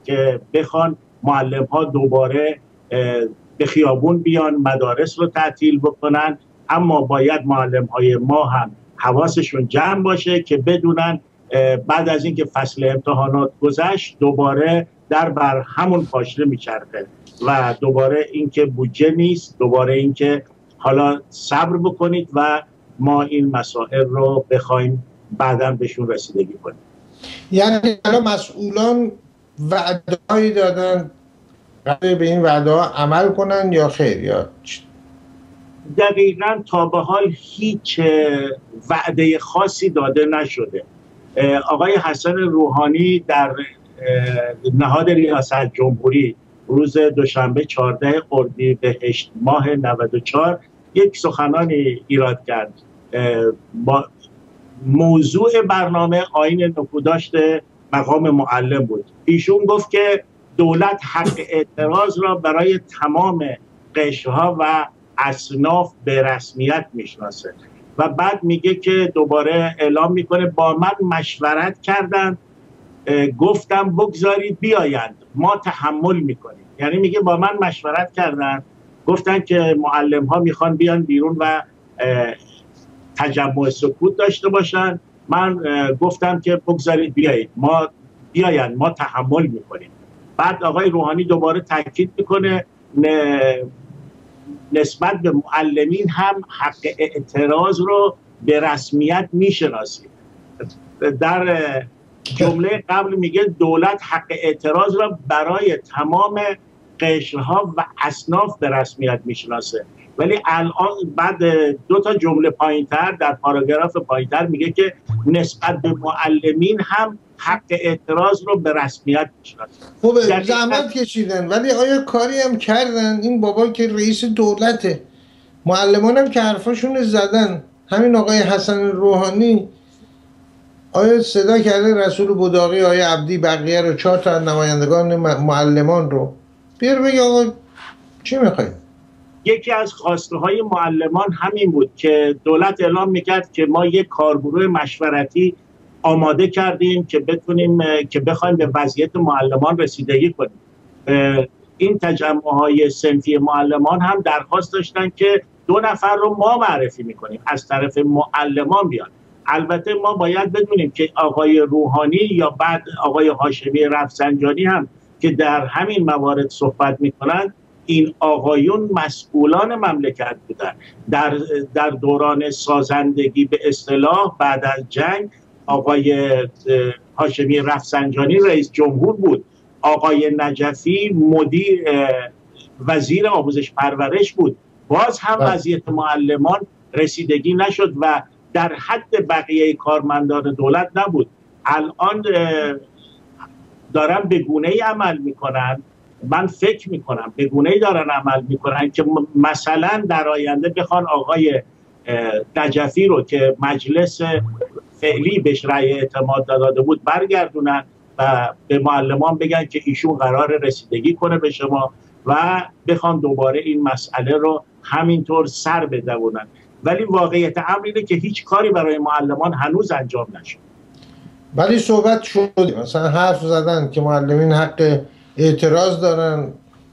که بخوان معلم ها دوباره به خیابون بیان، مدارس رو تعطیل بکنن، اما باید معلم های ما هم حواسشون جمع باشه که بدونن بعد از اینکه فصل امتحانات گذشت دوباره در بر همون پاشنه میچرخه و دوباره اینکه بودجه نیست، دوباره اینکه حالا صبر بکنید و ما این مسائل رو بخوایم بعداً بهشون رسیدگی کنیم. یعنی حالا مسئولان وعده‌ای دادن قراره به این وعده‌ها عمل کنن یا خیر یا دقیقاً تا به حال هیچ وعده خاصی داده نشده. آقای حسن روحانی در نهاد ریاست جمهوری روز دوشنبه 14 اردیبهشت ماه 94 یک سخنانی ایراد کرد. با موضوع برنامه آیین نکوداشت مقام معلم بود. ایشون گفت که دولت حق اعتراض را برای تمام قشرها و اصناف به رسمیت میشناسه و بعد میگه که دوباره اعلام میکنه با من مشورت کردن، گفتم بگذارید بیایند ما تحمل میکنیم. یعنی میگه با من مشورت کردن، گفتن که معلم ها میخوان بیان بیرون و تجمع سکوت داشته باشن، من گفتم که بگذارید بیایند ما تحمل میکنیم. بعد آقای روحانی دوباره تاکید میکنه نسبت به معلمین هم حق اعتراض رو به رسمیت میشناسیم. در جمله قبل میگه دولت حق اعتراض را برای تمام قشرها و اصناف به رسمیت میشناسه، ولی الان بعد دو تا جمله پایینتر در پاراگراف پایینتر میگه که نسبت به معلمین هم حق اعتراض رو به رسمیت میشناسه. خب زحمت کشیدن ولی آیا کاری هم کردن؟ این بابا که رئیس دولته، معلمان هم که حرفاشون زدن، همین آقای حسن روحانی آیا صدا کرده رسول بداقی، آقای عبدی، بقیه رو، 4 تا نمایندگان معلمان رو بیار بگه آقا چی میخواید؟ یکی از خواسته های معلمان همین بود که دولت اعلام میکرد که ما یک کارگروه مشورتی آماده کردیم که بتونیم که بخوایم به وضعیت معلمان رسیدگی کنیم. این تجمع‌های صنفی معلمان هم درخواست داشتن که 2 نفر رو ما معرفی میکنیم از طرف معلمان بیان. البته ما باید بدونیم که آقای روحانی یا بعد آقای هاشمی رفسنجانی هم که در همین موارد صحبت میکنن، این آقایون مسئولان مملکت بودن. در دوران سازندگی به اصطلاح بعد از جنگ آقای هاشمی رفسنجانی رئیس جمهور بود، آقای نجفی وزیر آموزش پرورش بود. باز هم وضعیت معلمان رسیدگی نشد و در حد بقیه کارمندان دولت نبود. الان دارن به گونه‌ای عمل میکنن، من فکر میکنم به گونه‌ای دارن عمل میکنن که مثلا در آینده بخوان آقای نجفی رو که مجلس فعلی بهش رأی اعتماد داده بود برگردونن و به معلمان بگن که ایشون قرار رسیدگی کنه به شما و بخوان دوباره این مسئله رو همینطور سر بدونن. ولی واقعیت امر اینه که هیچ کاری برای معلمان هنوز انجام نشد. ولی صحبت شد، مثلا حرف زدن که معلمین حق اعتراض دارن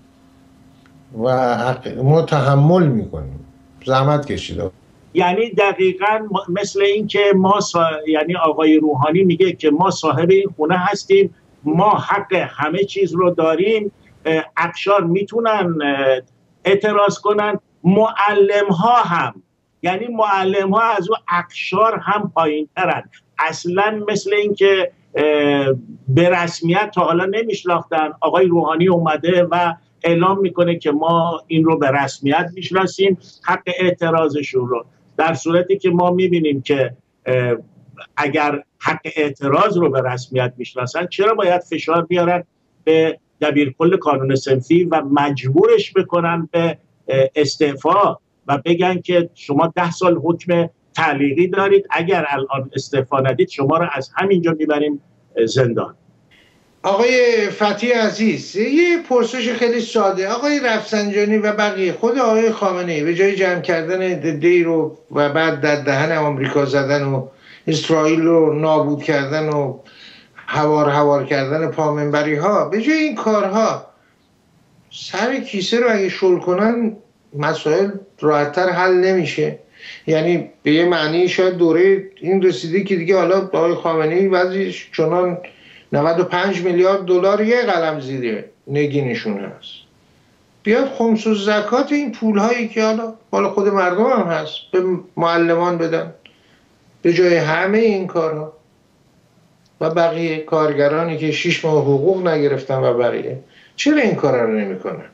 و ما تحمل میکنیم، زحمت کشیده. یعنی دقیقاً مثل این که یعنی آقای روحانی میگه که ما صاحب این خونه هستیم، ما حق همه چیز رو داریم، اقشار میتونن اعتراض کنن، معلم ها هم، یعنی معلم ها از اون اقشار هم پایین ترن. اصلا مثل این که به رسمیت تا حالا نمیشناختن، آقای روحانی اومده و اعلام میکنه که ما این رو به رسمیت میشناسیم، حق اعتراضشون رو، در صورتی که ما میبینیم که اگر حق اعتراض رو به رسمیت میشناسن چرا باید فشار بیارن به دبیرکل کانون صنفی و مجبورش بکنن به استعفا و بگن که شما 10 سال حکم تعلیقی دارید، اگر الان استعفا ندید شما رو از همینجا میبریم زندان. آقای فتحی عزیز، یه پرسش خیلی ساده. آقای رفسنجانی و بقیه، خود آقای خامنه‌ای به جای جمع کردن دی رو و بعد در دهن آمریکا زدن و اسرائیل رو نابود کردن و هوار کردن پامنبری ها، به جای این کارها سر کیسه رو اگه شل کنن مسائل راحت‌تر حل نمیشه. یعنی به یه معنی شاید دوره این رسیده که دیگه حالا آقای خامنه‌ای وضعش چنان 95 میلیارد دلار یه قلم زیر نگینشون هست، بیاد خمس و زکات این پولهایی که حالا خود مردم هم هست به معلمان بدن به جای همه این کارها، و بقیه کارگرانی که 6 ماه حقوق نگرفتن و بقیه چرا این کارا رو نمی‌کنن؟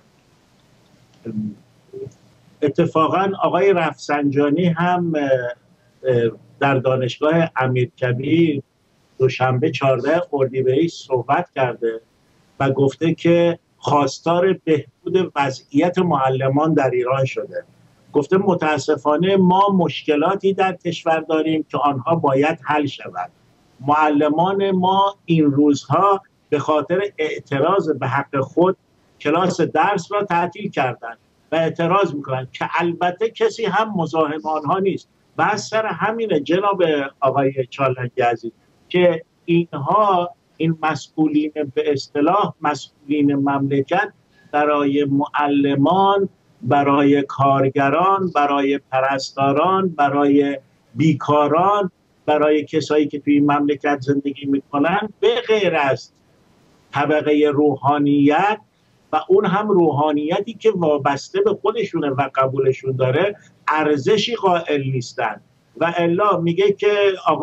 اتفاقا آقای رفسنجانی هم در دانشگاه امیرکبیر دوشنبه 14 اردیبهشت صحبت کرده و گفته که خواستار بهبود وضعیت معلمان در ایران شده. گفته متاسفانه ما مشکلاتی در کشور داریم که آنها باید حل شود. معلمان ما این روزها به خاطر اعتراض به حق خود کلاس درس را تعطیل کردند و اعتراض میکنن که البته کسی هم مزاحم آنها نیست. و از سر همینه جناب آقای چالنگی عزیز که اینها این مسئولین به اصطلاح مسئولین مملکت برای معلمان، برای کارگران، برای پرستاران، برای بیکاران، برای کسایی که توی این مملکت زندگی میکنن به غیر از طبقه روحانیت و اون هم روحانیتی که وابسته به خودشونه و قبولشون داره ارزشی قائل نیستن. و الا میگه که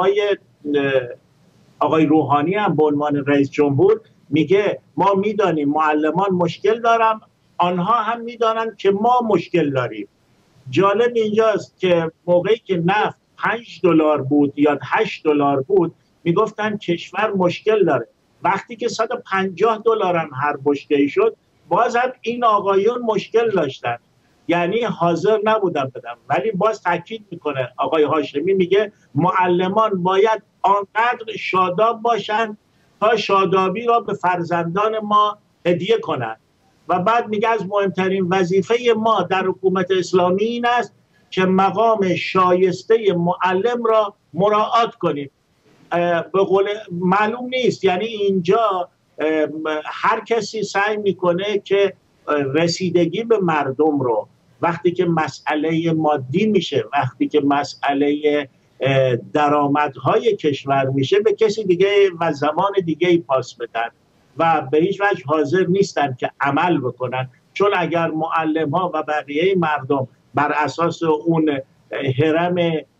آقای روحانی هم به عنوان رئیس جمهور میگه ما میدانیم معلمان مشکل دارن، آنها هم میدانن که ما مشکل داریم. جالب اینجاست که موقعی که نفت 5 دلار بود یا 8 دلار بود میگفتن کشور مشکل داره. وقتی که 150 دلار هم هر بشکه‌ای شد باز هم این آقایون مشکل داشتن، یعنی حاضر نبودن بدن. ولی باز تاکید میکنه آقای هاشمی، میگه معلمان باید آنقدر شاداب باشن تا شادابی را به فرزندان ما هدیه کنند. و بعد میگه از مهمترین وظیفه ما در حکومت اسلامی این است که مقام شایسته معلم را مراعات کنیم. به قول معلوم نیست، یعنی اینجا هر کسی سعی میکنه که رسیدگی به مردم رو وقتی که مسئله مادی میشه، وقتی که مسئله درآمدهای کشور میشه به کسی دیگه و زمان دیگه پاس بدن و به هیچ وجه حاضر نیستن که عمل بکنن. چون اگر معلم ها و بقیه مردم بر اساس اون هرم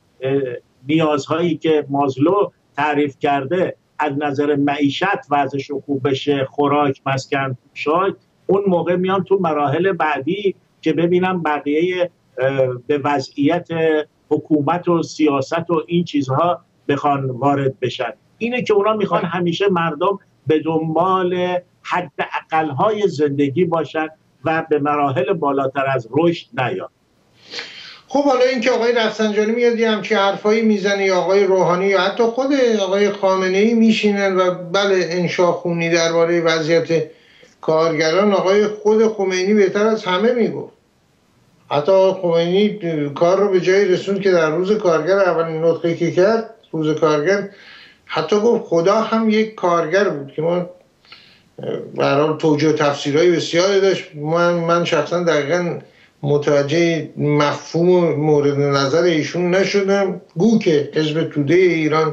نیازهایی که مازلو تعریف کرده از نظر معیشت وضعش خوب بشه، خوراک، مسکن، شاید اون موقع میان تو مراحل بعدی که ببینم بقیه به وضعیت حکومت و سیاست و این چیزها بخوان وارد بشن. اینه که اونا میخوان همیشه مردم به دنبال حداقل‌های زندگی باشن و به مراحل بالاتر از رشد نیان. خب حالا اینکه آقای رفسنجانی میاد یه همچین حرفایی میزنه یا آقای روحانی یا حتی خود آقای خامنه‌ای میشینن و بله انشاخونی درباره وضعیت کارگران، آقای خود خمینی بهتر از همه میگفت. حتی آقای خمینی کار رو به جایی رسوند که در روز کارگر اولین نطقی که کرد، روز کارگر، حتی گفت خدا هم یک کارگر بود که ما برای توجیه تفسیرهای بسیاری داشت. من شخصا دقیقا متوجه مفهوم و مورد نظر ایشون نشدم. گو که حزب توده ایران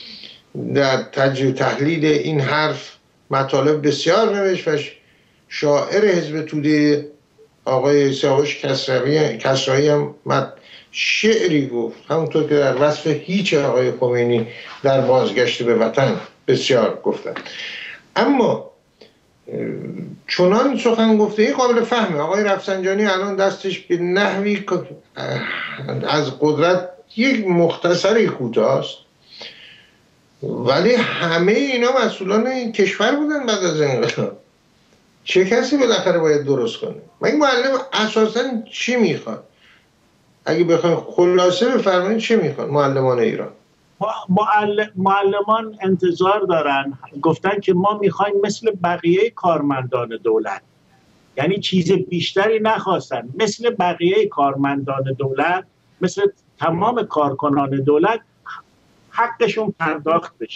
در تجزیه تحلیل این حرف مطالب بسیار نوشت و شاعر حزب توده آقای سیاوش کسرایی هم شعری گفت، همونطور که در وصف هیچ آقای خمینی در بازگشت به وطن بسیار گفتن. اما چنان سخن گفته قابل فهمه. آقای رفسنجانی الان دستش به نحوی از قدرت یک مختصری کوتاست، ولی همه اینا مسئولان کشور بودن بعد از انقلاب. چه کسی بالاخره باید درست کنه؟ و این معلم اساسا چی میخواد؟ اگه بخوایم خلاصه بفرمایید چی میخواد معلمان ایران؟ معلمان انتظار دارن، گفتن که ما میخوایم مثل بقیه کارمندان دولت، یعنی چیز بیشتری نخواستن، مثل بقیه کارمندان دولت، مثل تمام کارکنان دولت حقشون پرداخت بشه.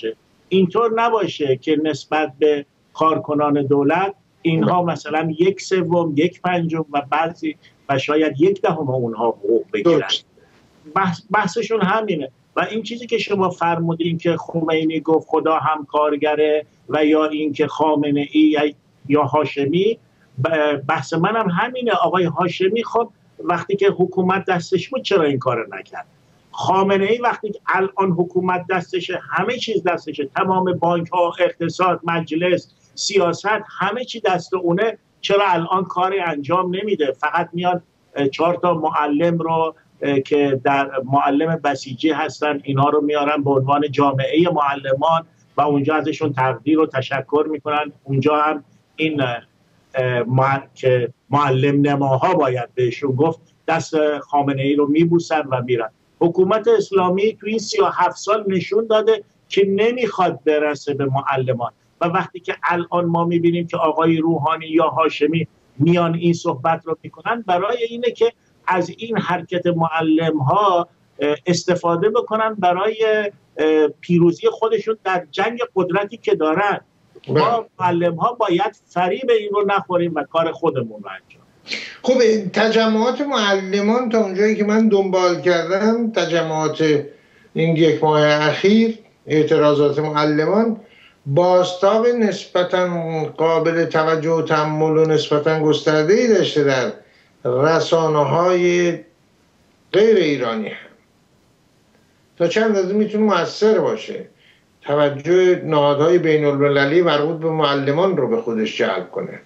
اینطور نباشه که نسبت به کارکنان دولت اینها مثلا 1/3 1/5 و بعضی و شاید 1/10 اونها حقوق بگیرن. بحثشون همینه. و این چیزی که شما فرمودین که خمینی گفت خدا هم کارگره و یا این که خامنه ای یا هاشمی، بحث منم همینه. آقای هاشمی خب وقتی که حکومت دستش بود چرا این کار نکرد؟ خامنه ای وقتی که الان حکومت دستشه، همه چیز دستشه، تمام بانک ها، اقتصاد، مجلس، سیاست، همه چی دست اونه، چرا الان کاری انجام نمیده؟ فقط میاد 4 تا معلم رو که در معلم بسیجی هستن اینها رو میارن به عنوان جامعه معلمان و اونجا ازشون تقدیر و تشکر میکنن. اونجا هم این که معلم نماها باید بهشون گفت، دست خامنه ای رو میبوسن و میرن. حکومت اسلامی تو این 37 سال نشون داده که نمیخواد برسه به معلمان و وقتی که الان ما میبینیم که آقای روحانی یا هاشمی میان این صحبت رو میکنن، برای اینه که از این حرکت معلم ها استفاده بکنن برای پیروزی خودشون در جنگ قدرتی که دارن. ما معلم ها باید فریب این رو نخوریم و کار خودمون رو انجام. خب تجمعات معلمان تا اونجایی که من دنبال کردم، تجمعات این 1 ماه اخیر، اعتراضات معلمان بازتاب نسبتا قابل توجه و تأمل و نسبتا گسترده‌ای داشته در رسانه‌های غیر ایرانی هم. تا چند اندازه میتونه مؤثر باشه، توجه نهادهای بین المللی مربوط به معلمان رو به خودش جلب کنه.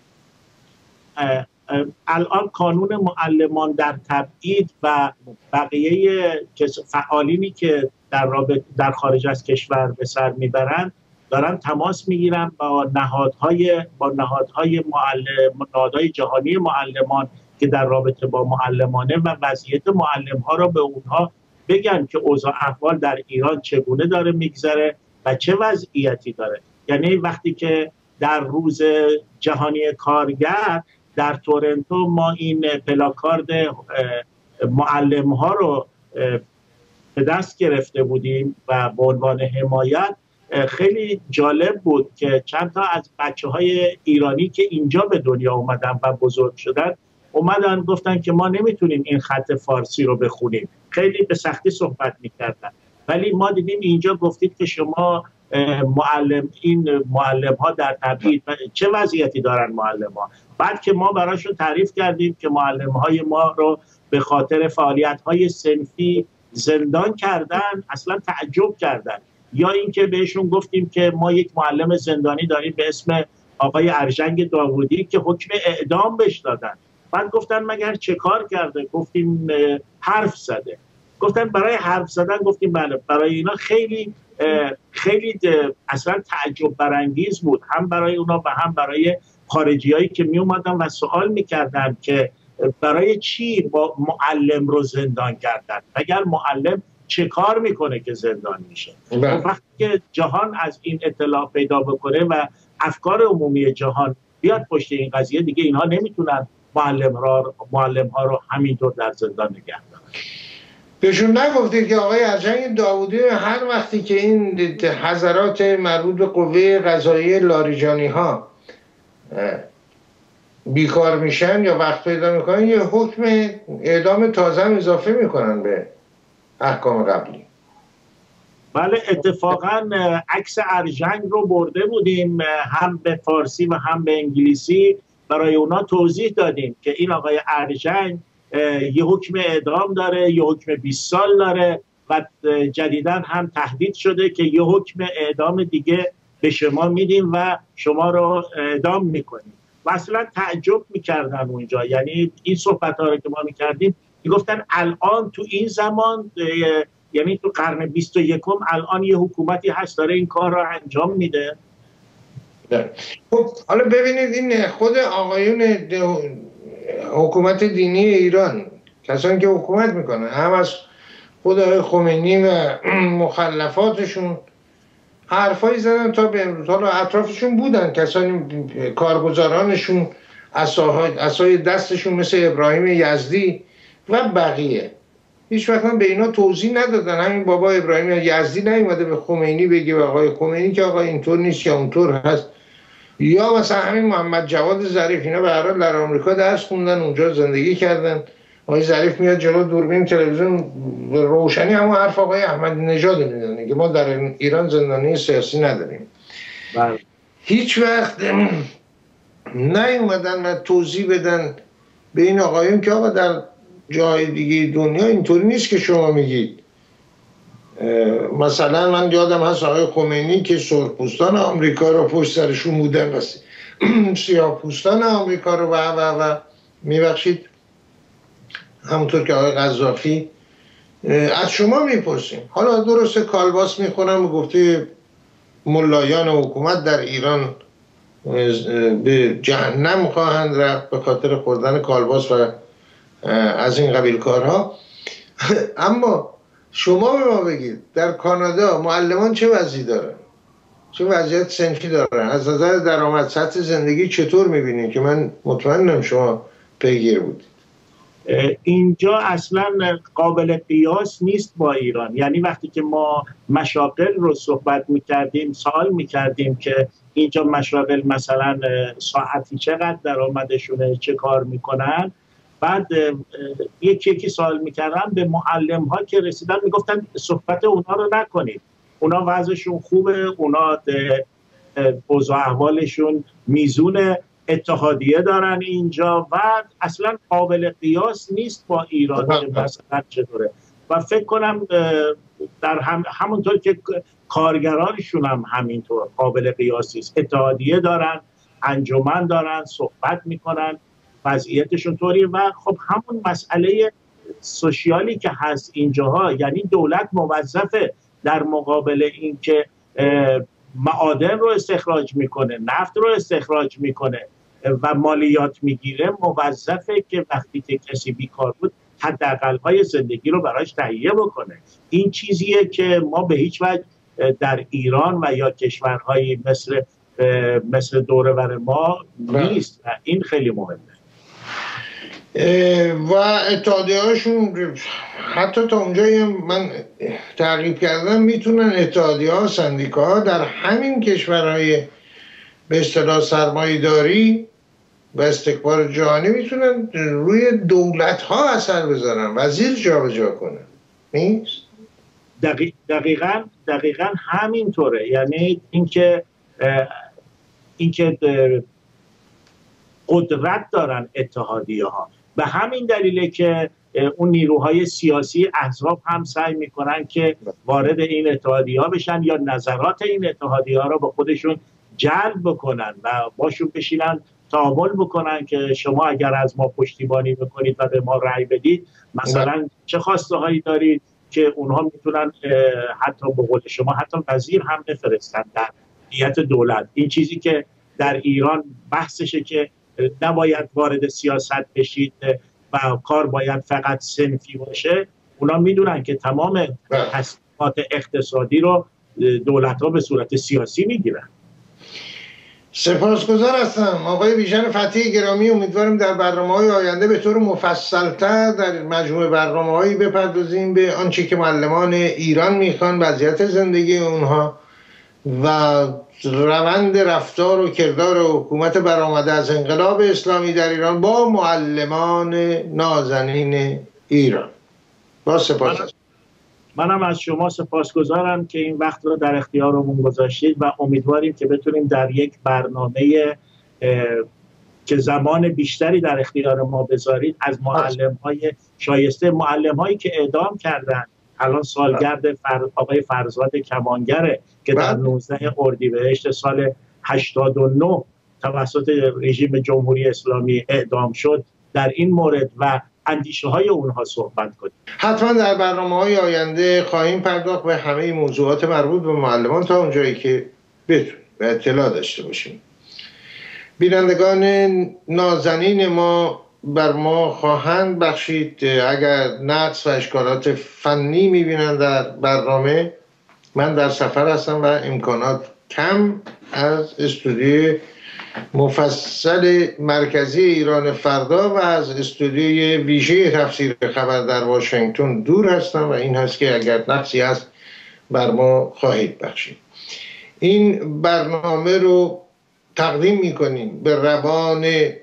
الان قانون معلمان در تبعید و بقیه فعالینی که در خارج از کشور به سر میبرن دارن تماس میگیرن با نهادهای جهانی معلمان که در رابطه با معلمانه و وضعیت معلم ها را به اونها بگن که اوضاع احوال در ایران چگونه داره میگذره و چه وضعیتی داره. یعنی وقتی که در روز جهانی کارگر در تورنتو ما این پلاکارد معلم ها رو به دست گرفته بودیم و به عنوان حمایت، خیلی جالب بود که چند تا از بچه‌های ایرانی که اینجا به دنیا اومدن و بزرگ شدن اومدن گفتن که ما نمیتونیم این خط فارسی رو بخونیم، خیلی به سختی صحبت میکردن، ولی ما دیدیم اینجا گفتید که شما معلم ها در تبعید چه وضعیتی دارن معلم ها. بعد که ما براشون تعریف کردیم که معلم های ما رو به خاطر فعالیت های صنفی زندان کردن، اصلا تعجب کردن. یا اینکه بهشون گفتیم که ما یک معلم زندانی داریم به اسم آقای ارژنگ داوودی که حکم اعدام بهش دادن. بعد گفتن مگر چه کار کرده؟ گفتیم حرف زده. گفتن برای حرف زدن؟ گفتیم بله. برای اینا خیلی اصلا تعجب برانگیز بود، هم برای اونا و هم برای خارجیایی که می اومدن و سوال میکردن که برای چی با معلم رو زندان کردن؟ اگر معلم چه کار میکنه که زندان میشه؟ وقتی که جهان از این اطلاع پیدا بکنه و افکار عمومی جهان بیاد پشت این قضیه، دیگه اینها نمیتونن معلم ها رو همینطور در زندان نگه دارن. بهشون نگفتید که آقای ارژنگ داوودی هر وقتی که این حضرات مربوط به قوه قضاییه لاریجانی ها بیکار میشن یا وقت پیدا میکنن یه حکم اعدام تازه هم اضافه میکنن به احکام قبلی؟ بله، اتفاقا عکس ارژنگ رو برده بودیم، هم به فارسی و هم به انگلیسی، برای اونا توضیح دادیم که این آقای ارژنگ یه حکم اعدام داره، یه حکم 20 سال داره و جدیداً هم تهدید شده که یه حکم اعدام دیگه به شما میدیم و شما رو اعدام میکنیم. و اصلا تعجب میکردن اونجا. یعنی این صحبت ها رو که ما میکردیم میگفتن الان تو این زمان، یعنی تو قرن 21 الان یه حکومتی هست داره این کار رو انجام میده. خب حالا ببینید این خود آقایون حکومت دینی ایران، کسانی که حکومت میکنن، هم از خود آقای خمینی و مخلفاتشون حرفایی زدن تا به امروز. حالا اطرافشون بودن کسانی، کارگزارانشون، عصای دستشون مثل ابراهیم یزدی و بقیه. هیچ وقت به اینا توضیح ندادن. همین بابا ابراهیم یزدی نیومده به خمینی بگه به آقای خمینی که آقا اینطور نیست یا اونطور هست. یا مثلا همین محمد جواد ظریف، اینا به هر حال در آمریکا درس خوندن، اونجا زندگی کردن. آقای ظریف میاد جلو دوربین تلویزیون روشنی همون حرف آقای احمدی نژاد میزنه که ما در ایران زندانی سیاسی نداریم. بله. هیچ وقت نیومدن و توضیح بدن به این آقایون که آقا در جای دیگه دنیا اینطوری نیست که شما میگید. مثلا من یادم هست آقای خمینی که سرخپوستان آمریکا رو پشت سرشون بودن و سیاه‌پوستان آمریکا رو و میبخشید همونطور که آقای قذافی، از شما میپرسیم. حالا درسته کالباس میخورم و گفته ملایان حکومت در ایران به جهنم خواهند رفت به خاطر خوردن کالباس و از این قبیل کارها. اما شما به ما بگید در کانادا معلمان چه وضعی دارن؟ چه وضعیت صنفی دارن؟ از نظر درآمد سطح زندگی چطور میبینید که من مطمئنم شما پیگیر بودید؟ اینجا اصلا قابل قیاس نیست با ایران. یعنی وقتی که ما مشاغل رو صحبت میکردیم، سوال میکردیم که اینجا مشاغل مثلا ساعتی چقدر درآمدشونه، چه کار میکنن، بعد یکی سوال میکردن به معلم ها که رسیدن میگفتن صحبت اونا رو نکنید، اونا وضعشون خوبه، اونا اوضاع احوالشون میزون، اتحادیه دارن اینجا و اصلا قابل قیاس نیست با ایران مثلا چطوره. و فکر کنم در همونطور که کارگرانشون هم همینطور قابل قیاسی است. اتحادیه دارن، انجمن دارن، صحبت میکنن، وضعیتشون طوریه. و خب همون مسئله سوشیالی که هست اینجاها، یعنی دولت موظفه در مقابل این که معادن رو استخراج میکنه، نفت رو استخراج میکنه و مالیات میگیره، موظفه که وقتی که کسی بیکار بود حداقل‌های زندگی رو براش تهیه بکنه. این چیزیه که ما به هیچ وجه در ایران و یا کشورهایی مثل دور و بر ما نیست و این خیلی مهمه. و اتحادیه هاشون حتی تا اونجایی من تعقیب کردم میتونن اتحادیه ها، سندیکاها در همین کشورهای به اصطلاح سرمایه‌داری و استکبار جهانی میتونن روی دولت ها اثر بذارن، وزیر جابجا کنن. نیست؟ دقیقاً همینطوره. یعنی اینکه قدرت دارن اتحادیه ها. به همین دلیله که اون نیروهای سیاسی احزاب هم سعی میکنن که وارد این اتحادیه ها بشن یا نظرات این اتحادیه ها رو به خودشون جلب بکنن و باشون بشینن تعامل بکنن که شما اگر از ما پشتیبانی بکنید و به ما رأی بدید مثلا چه خواسته هایی دارید که اونها میتونن حتی به قول شما حتی وزیر هم بفرستن در هیئت دولت. این چیزی که در ایران بحثشه که نباید وارد سیاست بشید و کار باید فقط صنفی باشه. اونا میدونن که تمام تصمیمات اقتصادی رو دولت‌ها به صورت سیاسی میگیرن. سپاسگزار هستم آقای بیژن فتحی گرامی. امیدوارم در برنامه‌های آینده به طور مفصل‌تر در مجموعه برنامه‌هایی بپردازیم به آنچه که معلمان ایران میخوان، وضعیت زندگی اونها و روند رفتار و کردار حکومت برآمده از انقلاب اسلامی در ایران با معلمان نازنین ایران. با سپاس. منم از شما سپاسگزارم که این وقت رو در اختیارمون گذاشتید و امیدواریم که بتونیم در یک برنامه که زمان بیشتری در اختیار ما بذارید از معلم‌های شایسته، معلم‌هایی که اعدام کردن. الان سالگرد آقای فرزاد کمانگره که در 19 اردیبهشت سال 89 توسط رژیم جمهوری اسلامی اعدام شد. در این مورد و اندیشه های اونها صحبت کنیم. حتما در برنامه‌های آینده خواهیم پرداخت به همه موضوعات مربوط به معلمان تا اونجایی که بتونیم و اطلاع داشته باشیم. بینندگان نازنین ما بر ما خواهند بخشید اگر نقص و اشکالات فنی میبینند در برنامه. من در سفر هستم و امکانات کم از استودیوی مفصل مرکزی ایران فردا و از استودیوی ویژه تفسیر خبر در واشنگتن دور هستم و این هست که اگر نقصی هست بر ما خواهید بخشید. این برنامه رو تقدیم میکنیم به روان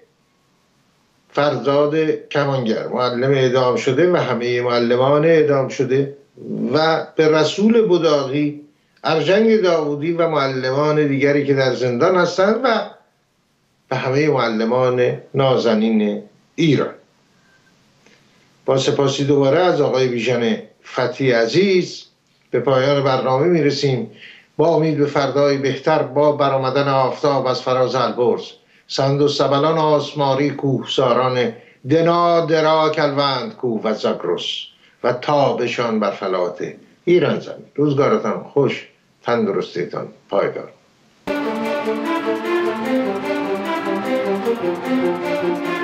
فرزاد کمانگر، معلم اعدام شده و همه معلمان اعدام شده، و به رسول بداغی، ارجنگ داودی و معلمان دیگری که در زندان هستند و به همه معلمان نازنین ایران. با سپاسی دوباره از آقای ویژن فتی عزیز به پایان برنامه میرسیم، با امید به فردای بهتر، با برآمدن آفتاب از فراز البرز، سند و سبلان آسماری کوهساران دنا درا کلوند کوه و زاگرس و تابشان بر فلات ایران زمین. روزگارتان خوش، تندرستیتان پایدار.